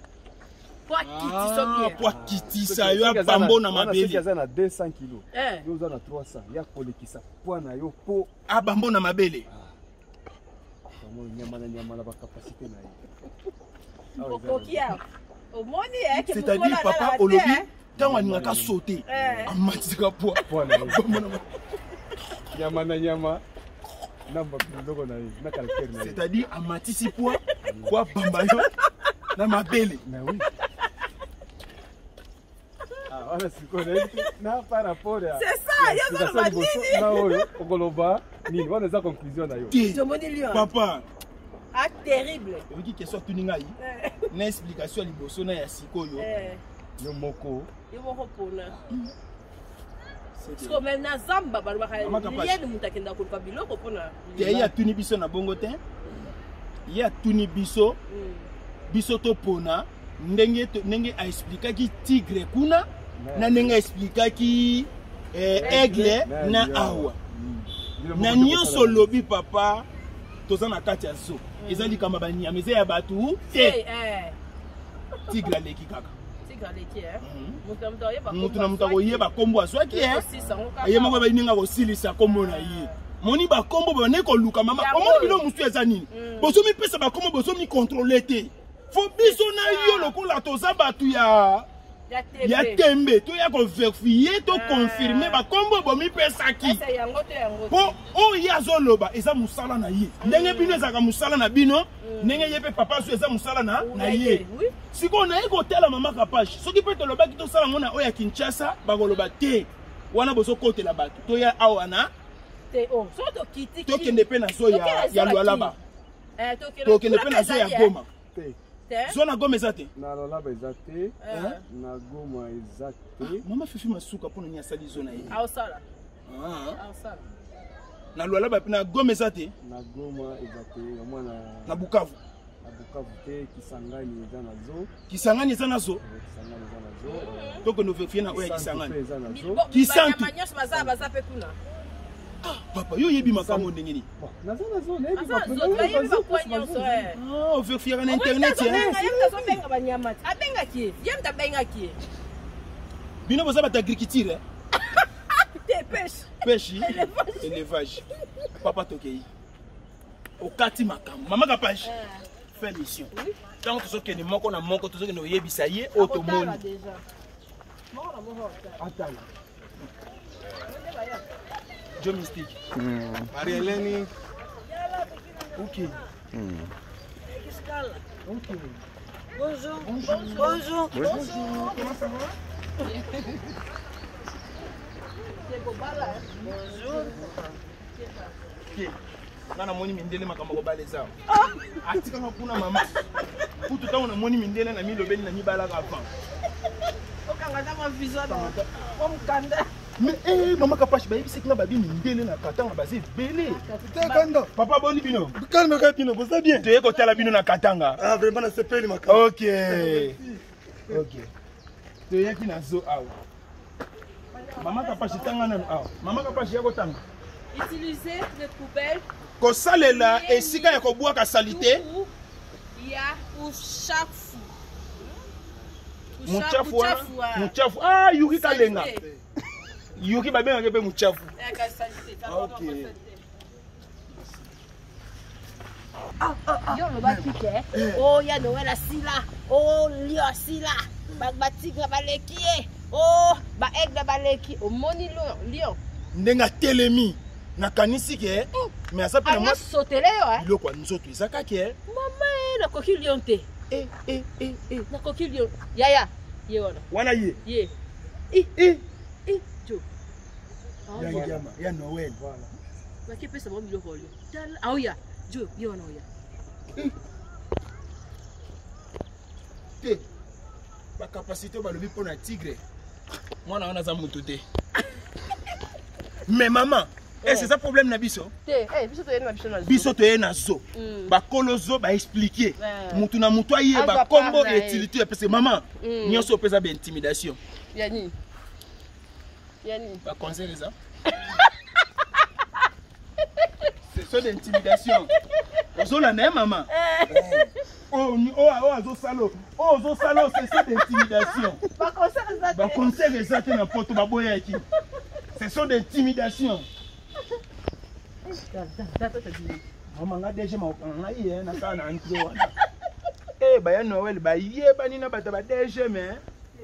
Poa kiti sa yo bambo na mabeli. Il y a 200 kg. Yo za na 300. Ya kolekisa pona yo po bambo na mabeli. Nyama na ba capacité na yo. Kokia. C'est-à-dire papa olobi tant on a sauté. Amatika poa. Nyama. C'est-à-dire amatisi poa kwa bamba yo na mabeli. Mais oui. Olha se conecta na par rapport à. C'est ça, il y a ça. Na oyo ogoloba nini wana za conclusion na yo. Papa Ah, terrible. Et qui question tuninga yi. Na explication liboso na ya sikoyo. Yo moko. Yo moko pona. Parce que maintenant Zamba ba ba rien de mutakenda ko biloko pona. Ya tuni biso na bongo te. Ya tuni biso. Biso to pona ndenge a expliquer ki tigre kuna na ndenge expliquer ki aigle na awa. Na nyonso lobi papa toza na kati ya so. Ezali kama banyama eza ya batu te. Tigre leki kaka. Tigre leki mutu na mutu akoyeba kombo azwaki ye moko baninga kosilisa kombo na ye. Moni ba kombo ba ne ko luka mama omoni bino musu eza nini. Bozo mi pesa ba kombo bozo mi contrôler te. Fo biso na yo lokola toza batu ya tembe to ya ko vérifier to confirmer ba kombo bo mi pesa ki. Po o ya zoloba eza musala na ye. Ndenge bino ezaka musala na bino, ndenge yepe papa so eza musala na ye. Siko na eko tela mama kapashi. Soki pe to loba ki to sala ngona o ya Kinshasa ba koloba te. Wana bozo kote la batu. To ya awana tokende pe na zo ya Lualaba. Tokende pe na zo ya Goma. Zo na Goma eza te. Na Lualaba eza te. Na Goma eza te. Mama fifi masuka pona nya sali zo na ye. Aosala. Aosala. Na Lualaba pe na Goma eza te. Na Goma eza te. Na Bukavu. Na Bukavu te. Kisangani eza na zo. Kisangani eza na zo. Kisangani eza na zo. Tokende vérifier na oya Kisangani. Kisantu. Manyoso baza pe kuna. Papa, yo yebi makambo ndenge ni. Naza na zo, nebi on veut faire un internet. Bino boza bata agriculture. Pêche, élevage. Papa tokei. Okati makambo. Mama kapaji. Fais mission. Tant que ce que ni moko na moko to ce que no yebisa ye otomoni. Attends. Joe Mystique. Marie-Hélène. Ok. Ok. Bonjour. Bonjour. Bonjour. Comment ça va? Bonjour. Ok. Nana moni mindele makambo ko baleza. Atika kuna mama. Kutu ta ona moni mindele na milobeli na mibala ka avant. Okanga ma visa dans. Comme kanda. Mais maman kapashi ba yebisi kina babi mindele na katanga baze belé. Kanda. Papa boni bino. Calme bino, vous allez bien? Tu es côté la bino na katanga. Ah vraiment c'est peli makamba. OK. OK. Tu es qui na zo awa. Maman kapashi tanga na awa. Maman kapashi yako tanga. Utiliser les poubelles. Ko salela esika ya ko bua ka salité. Il y a pour chaque fou. Muchafu. Ah, Yuki Kalenga. Yuki babenga kepe muchafu. OK. Yo le bakike. Oh, ya Noël asila. Oh, Lio asila. Ba tigre balekie. Oh, ba aigle baleki. Oh, moni lion. Ndenga telemi. Na kanisi ke. Mais ça peut moi sauter yo Biloko nzoto izaka ke. Mama na koki lion te. Na koki lion. Yaya. Ye wana ye. Ye. Jo. Ya Noël. Voilà. Ba ke pesa mo biloko yo. Tal auya. Jo, ye wana oya. Te. Ba capacité ba lobi pona tigre. Mwana wana za mutu te. Mais maman, est-ce que c'est un problème na biso? Biso to na zo. Ba kolozo ba expliquer. Mutu na mutu aye ba kombo et utilité parce que maman, nyonso pesa ba intimidation. Yani. Ba conseil ça. C'est ça d'intimidation. Ozola na maman. Azo salo, c'est ça d'intimidation. Ba conseil exact na poto ba boya ki. C'est ça d'intimidation. Maman nga déjà ma nga yé na ka na antro wana. Ba ya Noël ba yé ba ni na bata ba déjà mais.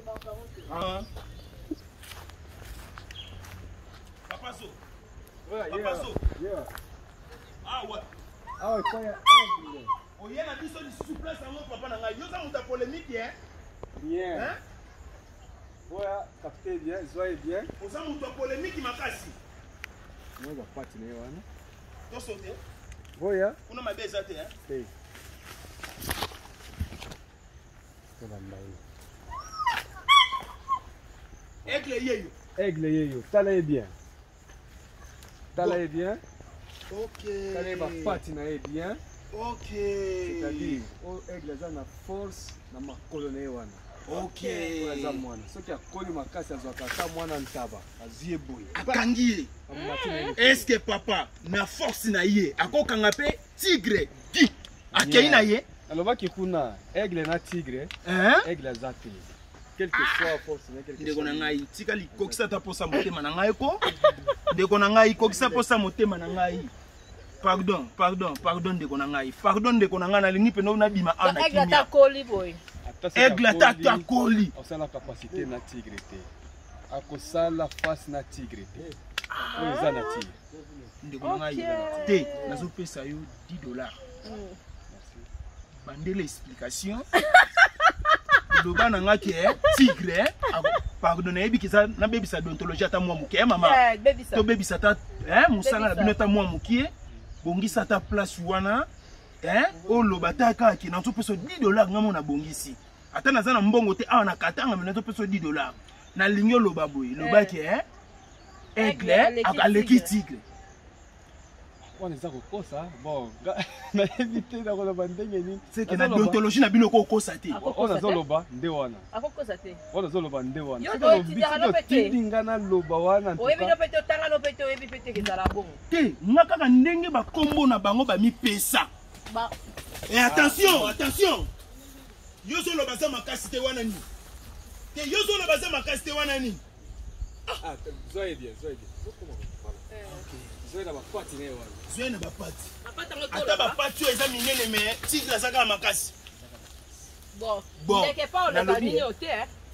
Papa so. Papa so. Yeah. Ah ouais. Ah ouais, quoi ya. O yé na biso di souplesse à mon papa na nga. Yo za muta polémique hein. Bien. Hein? Voilà, captez bien, soyez bien. O za muta polémique makasi. Moi, je vais pas te wana. To sauter. Voilà. Una mabeza te hein. Aigle yeyo. Aigle yeyo. Tala bien. Tala bien. Ok. Tala ba pati na bien. Ok. C'est-à-dire, o aigle za na force na makolo na wana. Ok. Za mwana. Soki akoli makasi azwaka ata mwana ntaba. Azie boye. Akangi. Est-ce que papa na force na ye akokanga pe tigre di akei na ye? Alobaki kuna aigle na tigre. Aigle za te. Quelque soit force na quelque chose. Ndeko na ngai tika likokisa ta posa motema na ngai ko. Ndeko na ngai kokisa posa motema na ngai. Pardon ndeko na ngai. Pardon ndeko na ngai na lingi peno na bima ana kimia. Aigle ta koli boy. Aigle ta koli. Osala capacité na tigre te. Akosala face na tigre te. Oza na tigre. Ndeko na ngai te nazopesa yo $10. Bandele explication. Loba na ngaki tigre pardon ebi kisa na baby sa dontologie ata mwa mukie mama to baby sa ta musanga na bino ta mwa mukie bongisa ta place wana o loba ta ka ki na to peso $10 ngamo na bongisi ata na zana mbongo te awa na katanga na to peso $10 na linyo loba boy loba ki aigle akaleki tigre. On est à kokosa bon na éviter na koloba ndenge nini c'est que na dontologie na bino ko kosa te on a zoloba nde wana akokosa te on a zoloba nde wana yo do tidara pete tinga na loba wana o ebi no pete tanga no pete o ebi pete ke zala bongo te nga kaka ndenge ba kombo na bango ba mi pesa ba et attention yo zoloba za makasi te wana ni te yo zoloba za makasi te wana ni zoe bien Zoé na bapati ne wana. Zoé na bapati. Ata bapati yo eza minene me tigre azaka makasi. Bon. Ndeke pa on a nini ote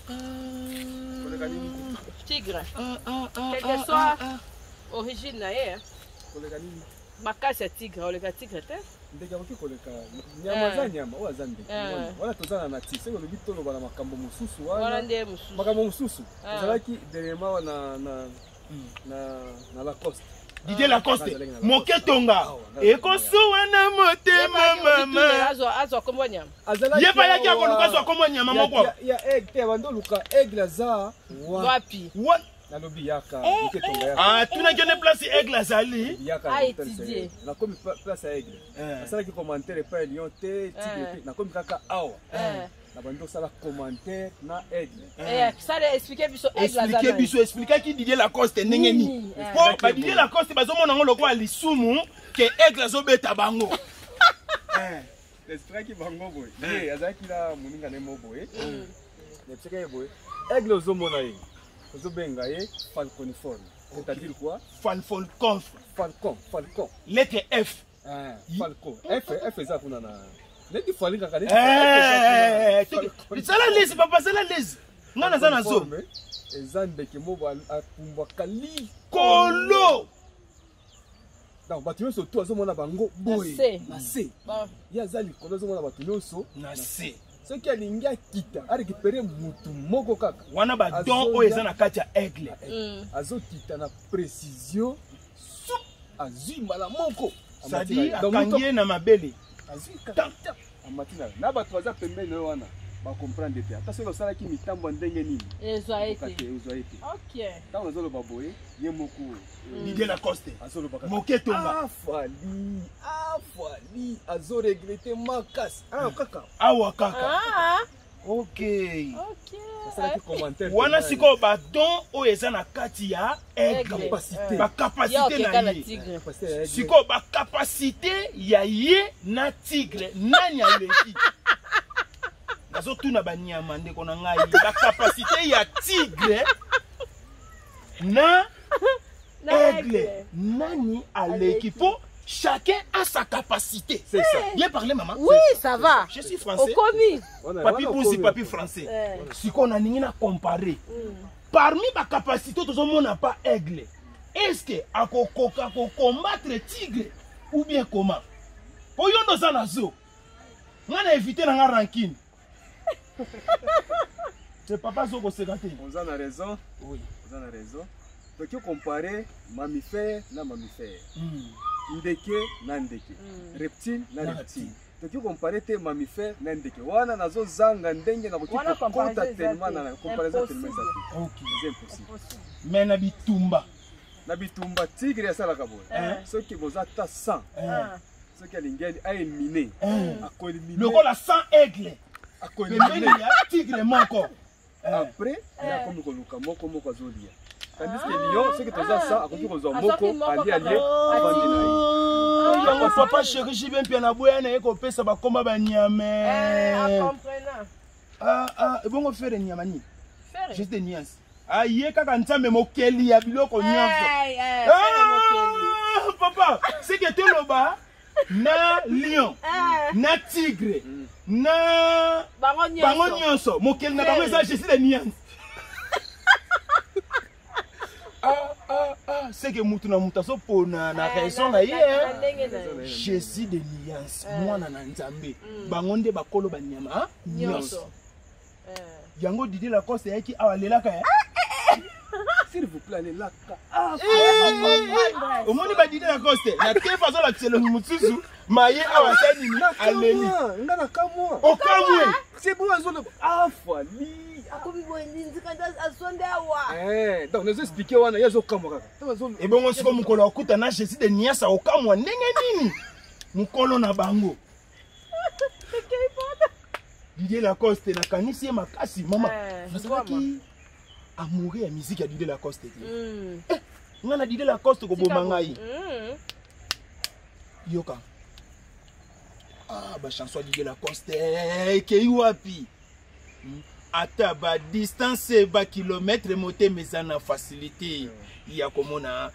tigre. Quel que soit origine na ye. Koleka nini? Makasi ya tigre, oleka tigre te. Ndeke akoki koleka nyama za nyama oyo aza ndeke. Wana tozana na ti. Seko lobi toloba na makambo mosusu wana. Wana nde mosusu. Makambo mosusu. Ezalaki dernièrement wana na Lacoste. Didier Lacoste moketonga ekosuwa na motema mama azwa kombo nyama yepa yaki akoluka azwa kombo nyama moko ya aigle te bando luka aigle za wapi nalobi yaka moketonga yaka tuna kene place aigle azali yaka na komi place aigle asalaki commentaire pa lion te tigre te na komi kaka awa na bando sala commentaire na aigle ça expliquer biso aigle azali expliquer ki Didier Lacoste ndenge ni po ba Didier Lacoste bazomona ngo lokwa lisumu ke aigle azobeta bango expliquer ki bango boy azaki la muninga ne mo boy expliquer boy aigle ozomona ye ozobenga ye falconiforme c'est-à-dire quoi falcon lettre F falcon F eza kuna na Neti fali kaka neti. Sala lezi papa sala lezi. Ngana zana zo. Ezande ke mo ba apumbwa kali kolo. Donc batu nyonso to azomona bango boye. Na se. Ya zali kolo azomona batu nyonso na se. Soki alingi akita arécupérer mutu moko kaka. Wana ba don oyo eza na kati ya aigle. Azokita na précision. Azui mbala moko. Sadi akangie na mabele. Amatina na bato baza pembeni wana ba comprendre te ata solo sala ki mitambo ndenge nini ezoaite OK tango zolo baboye ye moko Didier Lacoste azolo baka moketonga afali azo regretter makas kaka awa kaka OK sala ki commentaire wana siko ba don o eza na kati ya capacité ba capacité na ye siko ba capacité ya ye na tigre nani aleki nazo tuna banyama ndeko na ngai ba capacité ya tigre na aigle nani aleki po chacun a sa capacité. C'est ça. Bien parlé, maman. Oui, ça va. Je suis français. Papi Bouzi, papi français. Si on a n'a comparé. Parmi ma capacité, tout le monde n'a pas aigle. Est-ce que à combattre tigre ou bien comment? Pour yon dans un azo, on a évité dans la rancune. C'est papa Zoko Segate. Vous en avez raison. Oui, vous en avez raison. Donc, vous comparez mammifère na mammifère. Ndeke na ndeke. Reptile na reptile. toki compare te mammifère na ndeke wana nazo zanga ndenge na koki kota tellement na comparaison tellement exacte. OK. C'est impossible. Mais na bitumba. Na bitumba tigre ya sala kaboy. Soki boza ta 100. Soki alingeli a éliminé. A éliminé. Le la 100 aigle. A éliminé tigre moko. Après, il a comme koluka moko azolia. Tandis que lion, ce que tu as ça, a koki kozwa moko ali avant de naï. Yango papa chéri jibe mpia na boya na eko pesa ba koma ba nyame. Bongo faire nyama ni. Juste des nuances. Aye kaka ntambe mokeli ya biloko nyonso. Papa, c'est que tu loba na lion, na tigre, na bango nyonso, mokeli na bango ça juste des nuances. C'est que mutuna mutaso pona na raison na ye. Je suis de nuances. Moi na nzambe. Bango nde bakolo banyama nyonso. Yango Didier Lacoste yaki awalelaka ya. S'il vous plaît, allez là. Au moins ba Didier Lacoste na te façon la tselo mutsuzu maye awasani aleli. Ngana kamwa. Okamwe. C'est bon azolo. Fali. Donc nous expliquer wana yazo kamwa kaka. Et bon siko mukolo okuta na Jésus de niasa okamwa ndenge nini? Mukolo na bango. Didier Lacoste na kanisi makasi mama. Nazaki amoureux ya musique ya Didier Lacoste. Ngana Didier Lacoste ko bomanga yi. Yoka. Ba chanson Didier Lacoste ke wapi? Ata ba distance ba kilomètre moté mezana facilité. Ya komona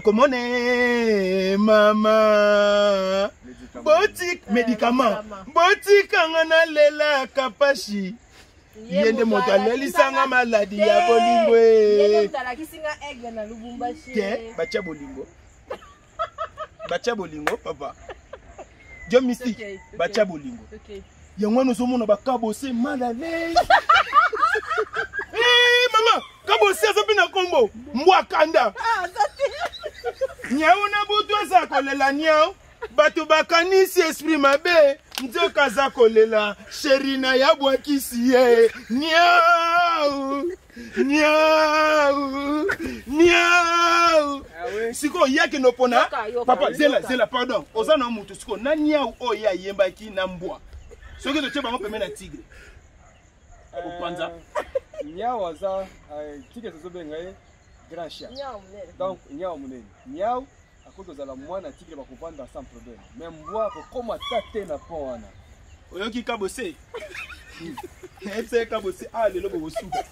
mama. Botique médicament. Botique ngana lela kapashi. Yende motaleli sanga maladi ya bolingo. Yende motalaki singa aigle na Lubumbashi. Ke bacha bolingo. Bacha bolingo papa. Dieu mystique. Bacha bolingo. Yango no somona bakabose malale. Mama, kabose azopi na kombo. Mbwa kanda. Nyao na butu za kolela nyao. Batu bakanisi esprit mabe. Nzoka za kolela. Sherina ya bwakisi ye. Nyao. Siko yake no pona. Papa, zela pardon. Ozana mutu siko na nyao o ya yemba ki na mbwa. Soki to cheba ngopeme na tigre. Opanza. Nyao aza tigre tozobenga ye grand chien. Donc nyao munene. Nyao akozala mwana tigre bakopanda sans problème. Mais mbwa kokoma tate na pont wana. Oyoki kabose. Ese kabose lelo bosuka.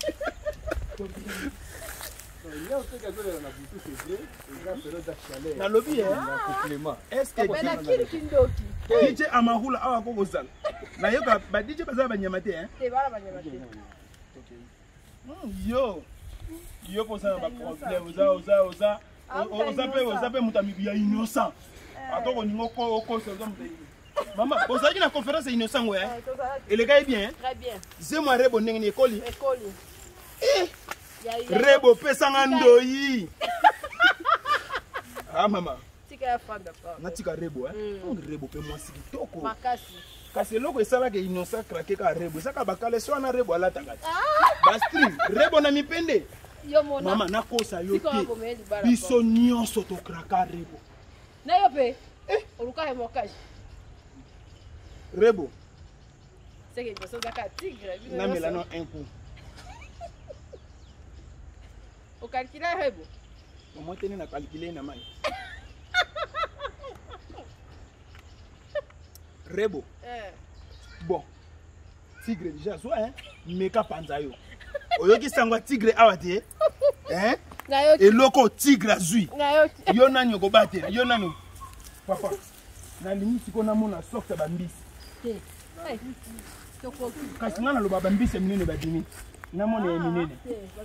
Nyao teka zolela na butu c'est vrai. Grand période de chaleur. Na lobby complément. Est-ce que bana kindoki. DJ amahula awa ko kozala. Na yoka ba DJ bazala banyama te hein? Te bala banyama te. Yo pour ça ba problème oza pe mutamibi ya innocent. Atoko ningo ko so Maman, vous avez une conférence innocent ouais. Et les gars est bien. Très bien. C'est moi Rebo ndenge école. École. Rebo pesa ngandoyi. Maman. Tika fanda pa. Na tika Rebo Rebo pe moi si kitoko. Makasi. Kasi loko esala ke innocent craquer ka Rebo. Saka bakale so na Rebo alata kati. Bastri, Rebo na mipende. Yo mona. Mama na kosa yo te. Biso nyonso to kraka Rebo. Na yo pe. Oluka he mokaji. Rebo. C'est que personne n'a qu'à tigre. Na melano un coup. Au calculer Rebo. Au moins tenir na calculer na mai. Rebo. Bon. Tigre déjà soit hein. Meka panzayo. Oyoki sangwa tigre awate. Hein? Et loko tigre azui. Yo nani ko batela. Yo nani. Papa. Na limiti ko na mona sokta bambisi. Kasi ngana loba bambisi minene badini. Na mona minene.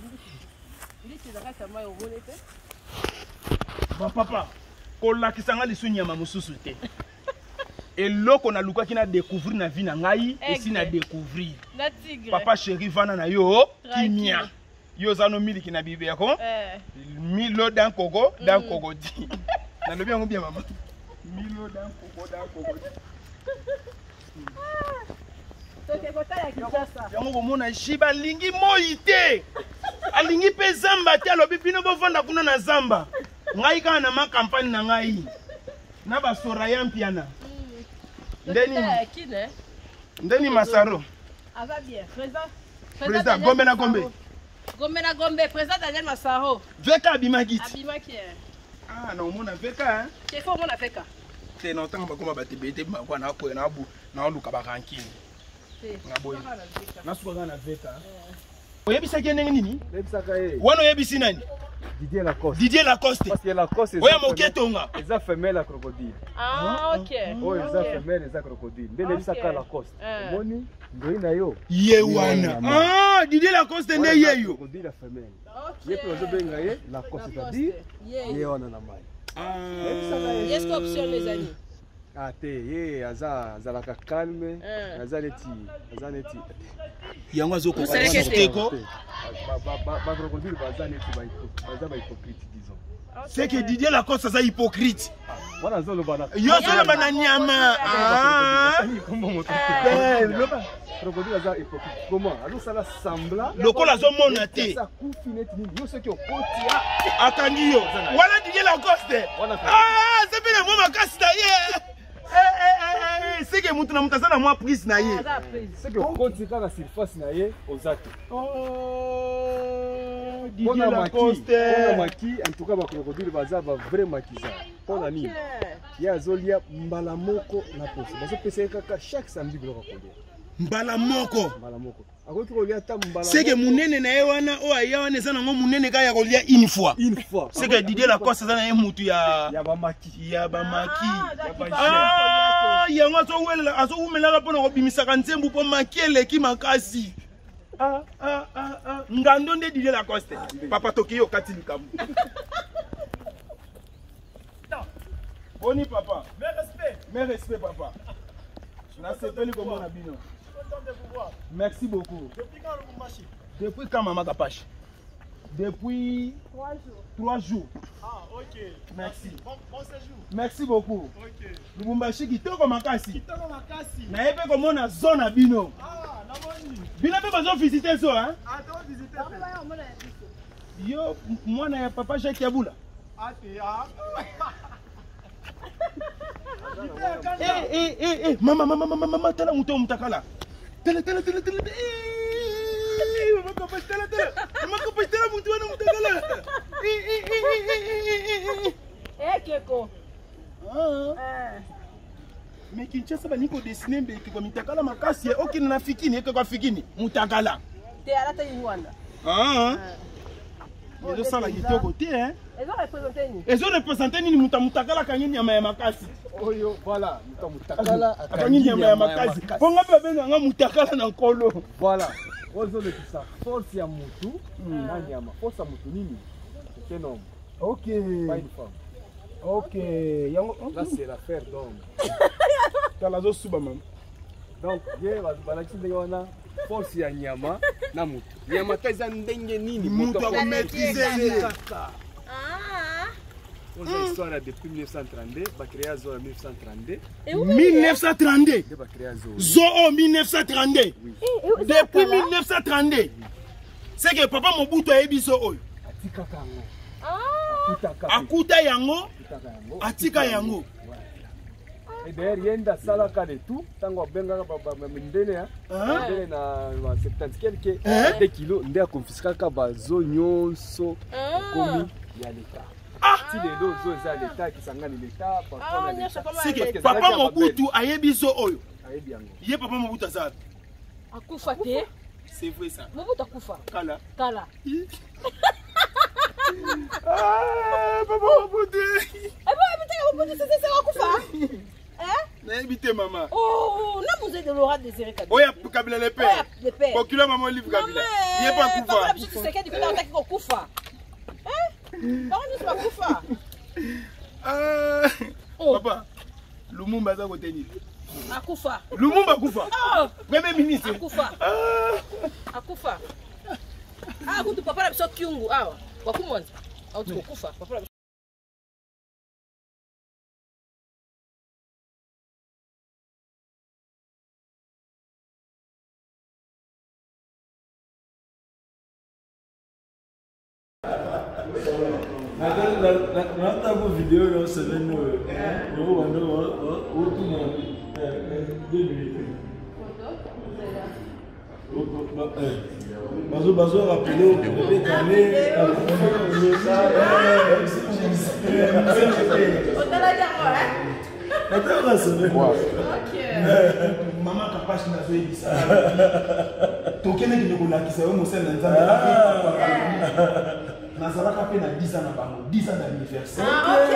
Bon papa. Ko la kisanga lisunya mamususu te. Et loko na luka ki na découvrir na vie na ngai et si na découvrir. Na tigre. Papa chéri vana na yo kimia. Yo zano miliki na bibe yako. Milo dan kogo dan kogodi. Na lobi yango bien maman. Milo dan kogo dan kogodi. yango komona shiba alingi moi te alingi mpe zamba te alobi bino bovanda kuna na zamba ngai kaka na makampagne na ngai na basora ya mpiana ndeni masaro président gombe na gombe président Daniel Masaro veka abimaki ah na omona veka faut omona veka te na otanga bakoma batebete bakwa na koya na bu na oluka bakankini ngaboyi nasuka na veka oyebisaki ndenge nini wana oyebisi nani Didier Lacoste. Didier Lacoste. Parce que Lacoste oya moketonga eza femelle à crocodile. Ah ok. Oyo eza femelle eza crocodile. Nde nebisa ka Lacoste. Moni ndoi na yo. Ye wana. Ah Didier Lacoste nde ye yo. Crocodile la femelle. Ye pour zo benga ye Lacoste c'est-à-dire ye wana na mai. Ah. Est-ce que option les amis? Ah te ye azalaka calme, azaleti. Yango azoko ko. Ba crocodile baza hypocrite disons. C'est que Didier Lacoste aza hypocrite. Wana zolo bana. Yo zolo bana nyama. Ah. Crocodile aza hypocrite. Comment? Alors ça la sembla. Lokola zo mona te. Ça coupe net ni yo ce qui okotia. Akangi yo. Wala Didier Lacoste. Ah, c'est bien moi makasi ta ye. C'est que mutu na mutasa na moi prise na ye. C'est que okotika na surface na ye ozate. Didier Lacoste. On a maki en tout cas ba crocodile baza ba vrai makiza. On a ni. Ya zolia mbala moko na posi. Bazo pesa kaka chaque samedi biloko kolia. Mbala moko. Akoki kolia ta mbala. C'est que munene na ye wana o aya wana eza nango munene ka ya kolia une fois. C'est que Didier Lacoste eza na ye mutu ya ba maki. Ah, yango azo umela pona ko bimisaka nzembu po makele ki makasi. Ngando nde Didier Lacoste. Papa Tokyo kati likambu. Boni papa. Mes respects papa. Na sepeli comme na bino. Merci beaucoup. Depuis quand vous marchez? Depuis quand maman Kapache? Depuis 3 jours. Ah, ok. Merci. Bon séjour. Merci beaucoup. Ok. Lubumbashi kitoko makasi. Kitoko makasi. Na yebe komona zone na bino. Ah, na moni. Bino pe bazo visiter zo hein? Ah, to visiter. Yo mwana ya papa Jacques Yabula. Ah, te ah. Mama, tala muto mutakala. Tala. Mama Kapache tala muto wana mutakala. Keko. Mais Kinshasa ba niko dessiner mbeki kwa mitakala makasi oki na fikini kwa fikini mutakala. Te alata Rwanda. Ezo sala kitoko te hein. Ezo représenter ni mutakala kanyi nyama ya makasi. Oyo voilà, mutakala akanyi nyama ya makasi. Ponga pe benga mutakala na nkolo. Voilà. Ozo le ça. Force ya mutu na nyama. Force ya mutu nini? C'est un homme. OK. Pas une femme. OK. Là c'est l'affaire d'homme. Tala zo suba mam. Donc, hier balaki ndenge wana force ya nyama na mutu. Nyama kaza ndenge nini? Mutu a maîtriser kaka. On a histoire depuis 1932, ba créé zo en 1932. 1932. De ba créé zo. Zo en 1932. Depuis 1932. C'est que papa Mobutu a ebiso oyo. Atika kango. Akuta yango. Atika yango. Et d'ailleurs, il y a une salle qui est tout. Tant qu'on a bien na 70 quelques 2 kilos, on a confisqué les zones comme l'État. Si les deux zones sont l'État qui sont l'État, c'est que papa Mobutu a yebiso oyo. Yé papa Mobutu azab. Akufa te. C'est vrai ça. Mobutu akufa. Kala. Ah, papa Mobutu. Mobutu c'est akufa. N'invitez maman. Oh, non, vous êtes de Laura Désiré Kabila. Oui, Kabila le père. Procureur maman livre Kabila. Il n'est pas Koufa. Papa, je sais qu'il faut attaquer Koufa. Par contre, c'est pas Koufa. Papa, Lumumba za côté ni. Akufa. Lumumba Koufa. Premier ministre. Akufa. Akufa. Ah, quand papa la biso kyungu. Ah, kwa kumonza. Au Koufa. Papa Nata ko video yo semaine no. No wano o tu na 2 minutes. Bazo rappeler au bébé cané. Maman capable na zo ebisa. Tokene ki nokolakisa yo mosala nzambe. Nazalaka pe na 10 ans na bango, 10 ans d'anniversaire. Ok.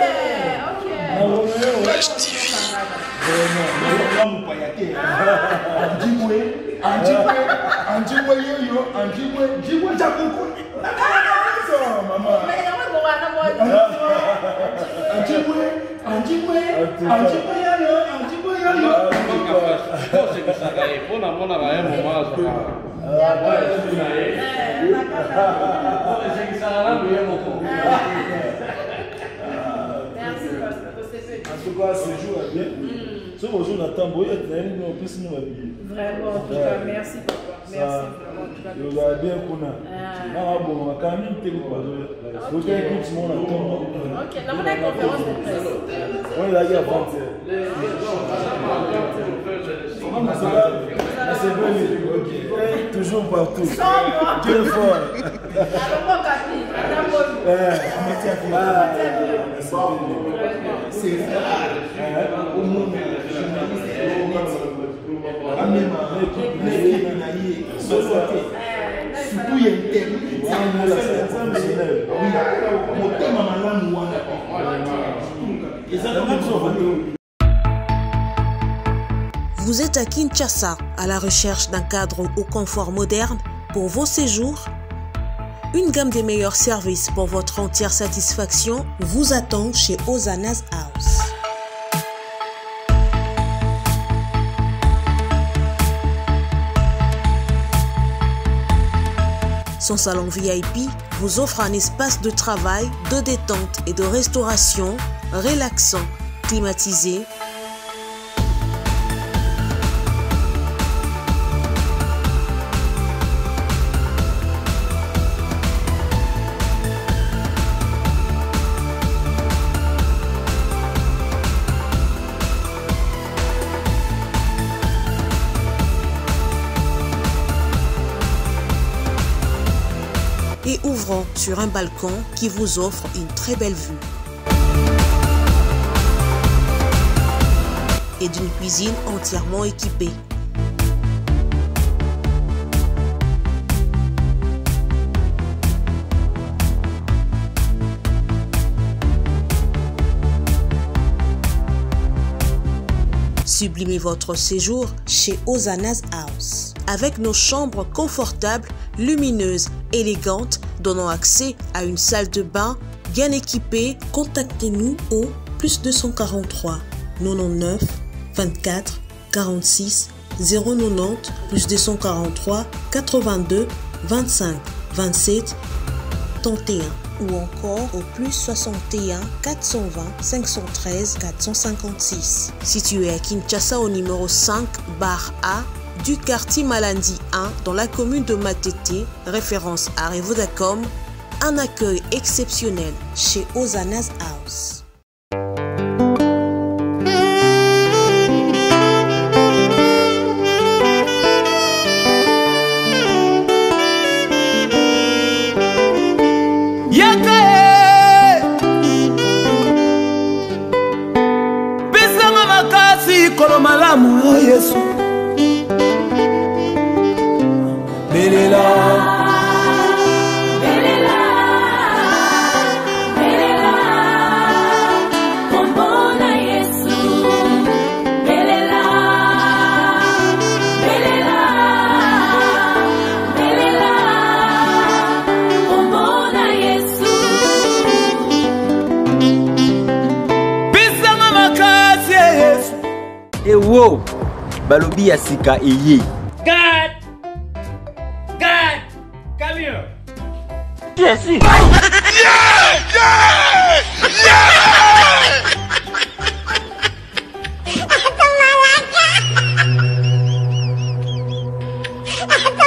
En tout cas, ce jour est bien. Ce jour, on attend beaucoup de temps, on peut se nous habiller. Vraiment, en tout cas, merci papa. Merci vraiment. Il va bien qu'on a. Bon, on a quand même été quoi. Ok, écoute, on attend. Ok, dans mon conférence de presse. On est là avant-hier. C'est bon, toujours partout. Dieu est fort. C'est Vous êtes à Kinshasa à la recherche d'un cadre au confort moderne pour vos séjours? Une gamme des meilleurs services pour votre entière satisfaction vous attend chez Hosanna's House. Son salon VIP vous offre un espace de travail, de détente et de restauration relaxant, climatisé. Et ouvrant sur un balcon qui vous offre une très belle vue. Et d'une cuisine entièrement équipée. Sublimez votre séjour chez Hosanna's House. Avec nos chambres confortables, lumineuses, élégantes, donnant accès à une salle de bain bien équipée, contactez-nous au +243 99 24 46 090 +243 82 25 27 31 ou encore au +61 420 513 456. Situé à Kinshasa au numéro 5 bar A du quartier Malandi 1 dans la commune de Matete, référence à Revodacom, un accueil exceptionnel chez Hosanna's House. Malamu Yesu Belela Belela Belela Kombona Yesu Belela Belela Belela Kombona Yesu Bisanga makasi Yesu Ewo balobi ya sika eye. God, come here. Yes. Yeah,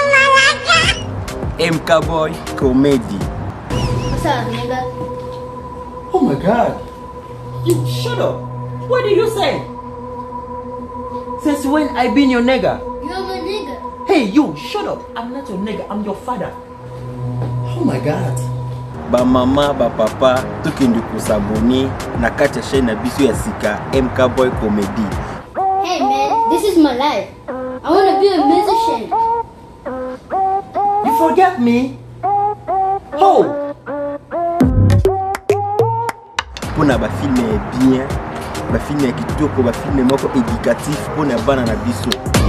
MK Boy Comedy. Sasa nenda my God. You shut up. What did you say? Since when I been your nigga? You're my nigga. Hey, you, shut up. I'm not your nigga, I'm your father. Oh my God. Ba mama, ba papa, tukindi kusabuni na kati ya chaîne na biso ya sika MK Boy Comedy. Hey man, this is my life. I want to be a musician. You forget me? Oh! Pona ba film bien, ba film ya kitoko, ba film moko éducatif pona bana na biso.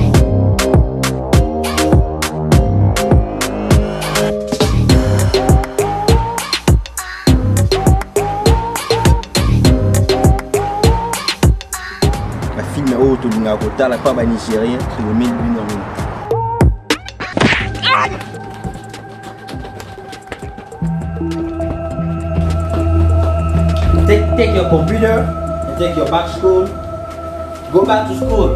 Ba film oyo tolinga kotala pa ba Nigérien, tolomeli bino ngo. Take your computer and take your back to school. Go back to school.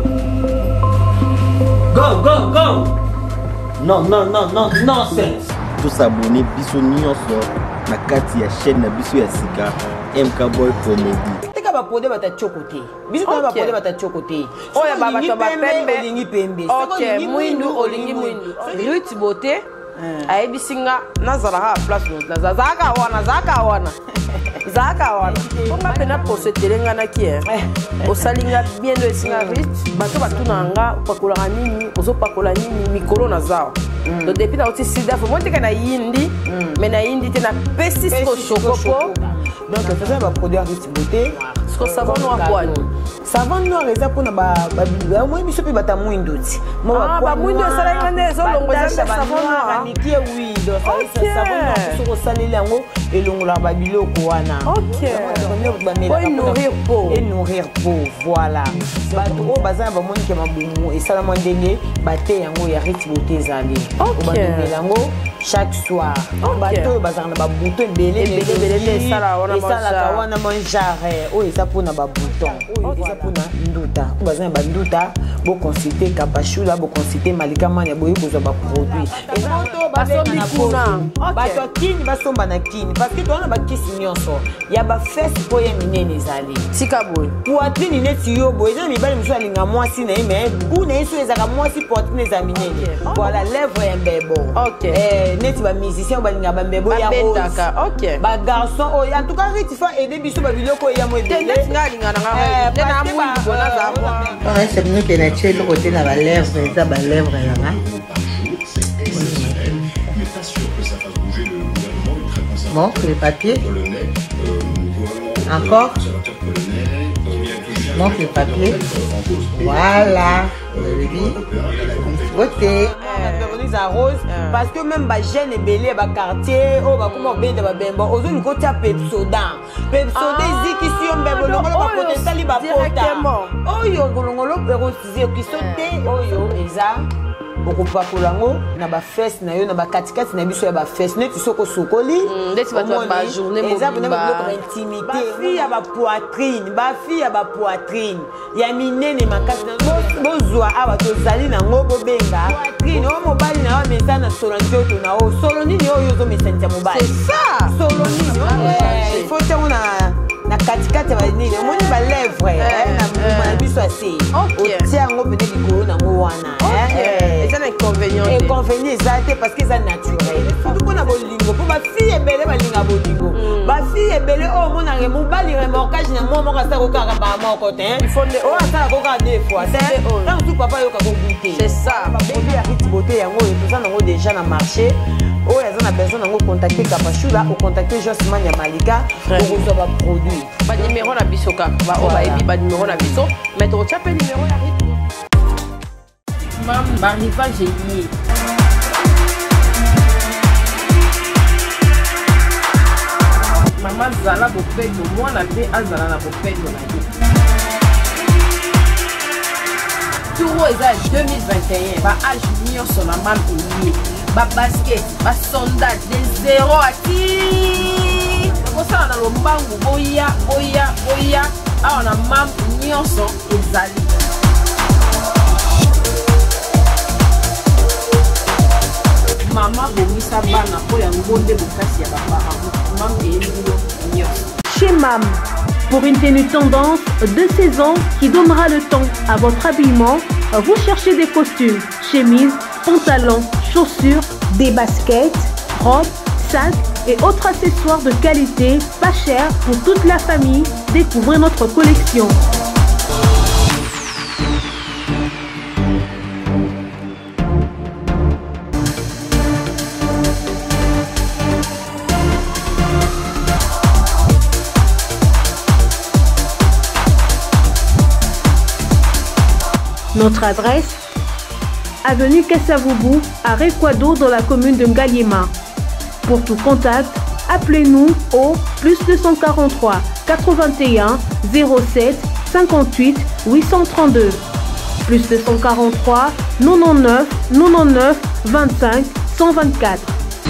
Go, go, go. No, nonsense. Tout s'abonner biso nyonso na kati ya chaîne na biso ya sika MK Boy Comedy. Teka ba pode bata chokote. Biso ba pode bata chokote. Oya baba to ba pembe. Olingi pembe. OK, mwindu olingi mwindu. Ruth Bote. Ayebisinga nazara ha place no. Zaka wana. Zaka wana. Onga pena posetelenga na ki osalinga bien do esinga Ruth. Bato batunanga pakola nini, ozopakola nini mikolo na zao. Donc depuis na oti sida faut monter kana yindi, mais na yindi te na pestis ko chocopo. Donc ça va produire Ruth Bote. Ko savon noir quoi? Savon noir eza pona ba biba moi biso pe bata mwindo ti. Mo ba mwindo sala ngane zo longo za savon noir. Mikie oui do savon noir so ko saleli yango elongola ba biloko wana. OK. Et nourrir peau, voilà. Bato o bazana ba moni ke mabumu et sala mondenge bate yango ya Ruth Bote zali. O ba yango chaque soir. Bato bazana ba bouton belé sala wana manjare. O eza pona ba bouton. O eza pona nduta. O bazana ba nduta bo consulter Kapashula, bo consulter Malika Mania boyi boza ba produit. Et moto ba na kuna. Bato kini basomba na kini parce que tona ba kisi nyonso. Ya ba fesse po ya minene zali. Tika boy. Poitrine neti yo boy. Eza mibali muso alinga mwasi na mais buna eso ezaka mwasi poitrine za minene. Voilà lèvre ya mbebo. OK. Neti ba musicien balinga ba mbebo ya rose. OK. Ba garçon o en tout cas Ruth fa aider biso ba biloko ya mo c'est mieux que la tue le côté dans la lèvre, ça va lèvre là. Bon, les papiers. Encore. Montre les papiers. Voilà. Beauté. Rose parce que même ba jeune belé ba quartier o ba kuma benda ba bemba ozo ni ko tia Pepsoda ziki si yo mbebo ngolo ba potentiel ba pota oyo ngolo pero tizie ki sote oyo eza okupakolango na ba fesse na yo na ba katikati na biso ya ba fesse neti soko sokoli ndeti ba ba journée mo eza ba intimité ba fille ya ba poitrine ya minene makasi na bozwa aba tozali na ngo bobenga poitrine o mobali na wa mesa na solo nzoto na o solo nini oyo zo mesantia mobali c'est ça solo nini il faut te na katikati ba nini omoni ba lèvre na biso assez otia ngo pene likolo na ngo wana c'est un inconvénient exact parce que c'est naturel surtout pour na bolingo pour ba fille ebele balinga bolingo ba fille ebele o mona ke mobali remorquage na momo ka sa ko ka ba moko te il faut o asa ko ka deux fois c'est là tout papa yo ka ko goûter c'est ça ba produit ya Ruth Bote yango tout ça nango déjà na marché o yaza na besoin nango contacter Kapashula ou contacter Josman ya Malika pour vous ba produit ba numéro na biso ka ba o ba ebi ba numéro na biso mais to tcha pe numéro ya Ruth mam ba rival j'ai lié maman zala bopeto mwana pe azala na bopeto na ye turo eza 2021 ba âge nyonso na mam elie ba basket ba sondage de 0 à 10 kosala na lombangu boya awa na mam nyonso ezali mama bomisa bana po yango nde bokasi ya bapara mam eyebi bilo nyonso chez MAM. Pour une tenue tendance de saison qui donnera le ton à votre habillement, vous cherchez des costumes, chemises, pantalons, chaussures, des baskets, robes, sacs et autres accessoires de qualité, pas cher pour toute la famille. Découvrez notre collection. Notre adresse, avenue Kassavoubou, à Rekwado dans la commune de Ngaliema. Pour tout contact, appelez-nous au +243 81 07 58 832. +243 99 99 25 124.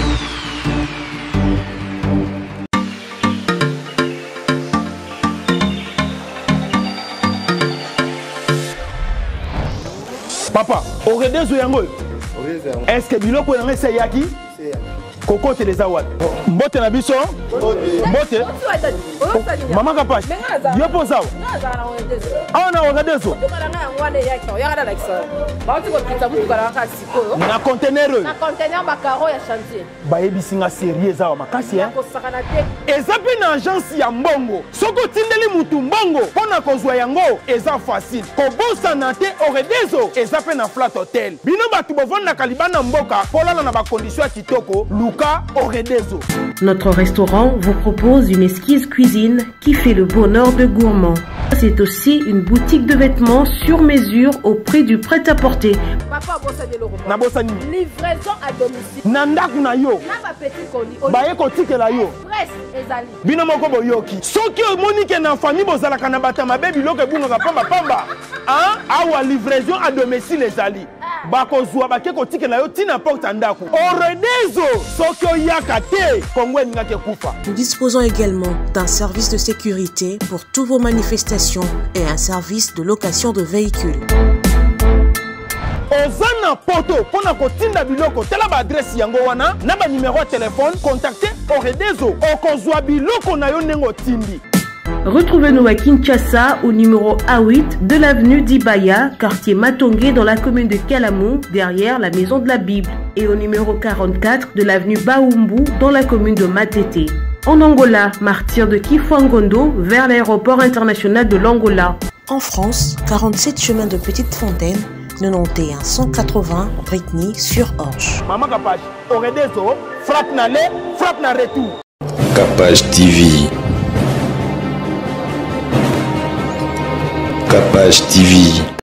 Papa, oredezo yango. Est-ce que biloko yango c'est yaki? Koko te les awad. Mbote na biso? Mbote. Mama kapash. Yo posa. Ah na oredezo. Na conteneur. Na conteneur bakaro ya chantier. Ba ebisinga sérieux za makasi hein. Eza pe na agence ya mbongo. Soko tindeli mutu mbongo pona kozwa yango eza facile. Kobosa na te oredezo eza pe na flat hotel. Bino batu bovanda kalibana mboka polala na ba condition kitoko. Notre restaurant vous propose une exquise cuisine qui fait le bonheur de gourmands. C'est aussi une boutique de vêtements sur mesure au prix du prêt-à-porter. Papa na bosani livraison à domicile. Nandaku na yo. Na ba petit colis. Baye ko tikela yo. Presse ezali. Bino moko boyoki. Soki omonike na famille bozalaka na batama bebi loke bunga pamba pamba. Hein? Awa livraison à domicile ezali. Bakozwa bake ko tikela yo tina porte ndaku. Oredezo soki oyaka te kongwe ngake kufa. Nous disposons également d'un service de sécurité pour toutes vos manifestations et un service de location de véhicules. Ozana poto pona kotinda biloko tela ba adresse yango wana na ba numéro de téléphone contactez Oredezo okozwa biloko na yo nengo tindi. Retrouvez-nous à Kinshasa au numéro A8 de l'avenue d'Ibaya, quartier Matongé dans la commune de Kalamou, derrière la maison de la Bible, et au numéro 44 de l'avenue Baoumbu dans la commune de Matete. En Angola, martyr de Kifuangondo vers l'aéroport international de l'Angola. En France, 47 chemin de Petite Fontaine, 91 180 Brittany sur Orge. Maman Kapage, Oredezo, frappe na le, frappe na retour. Kapage TV. Kapage TV.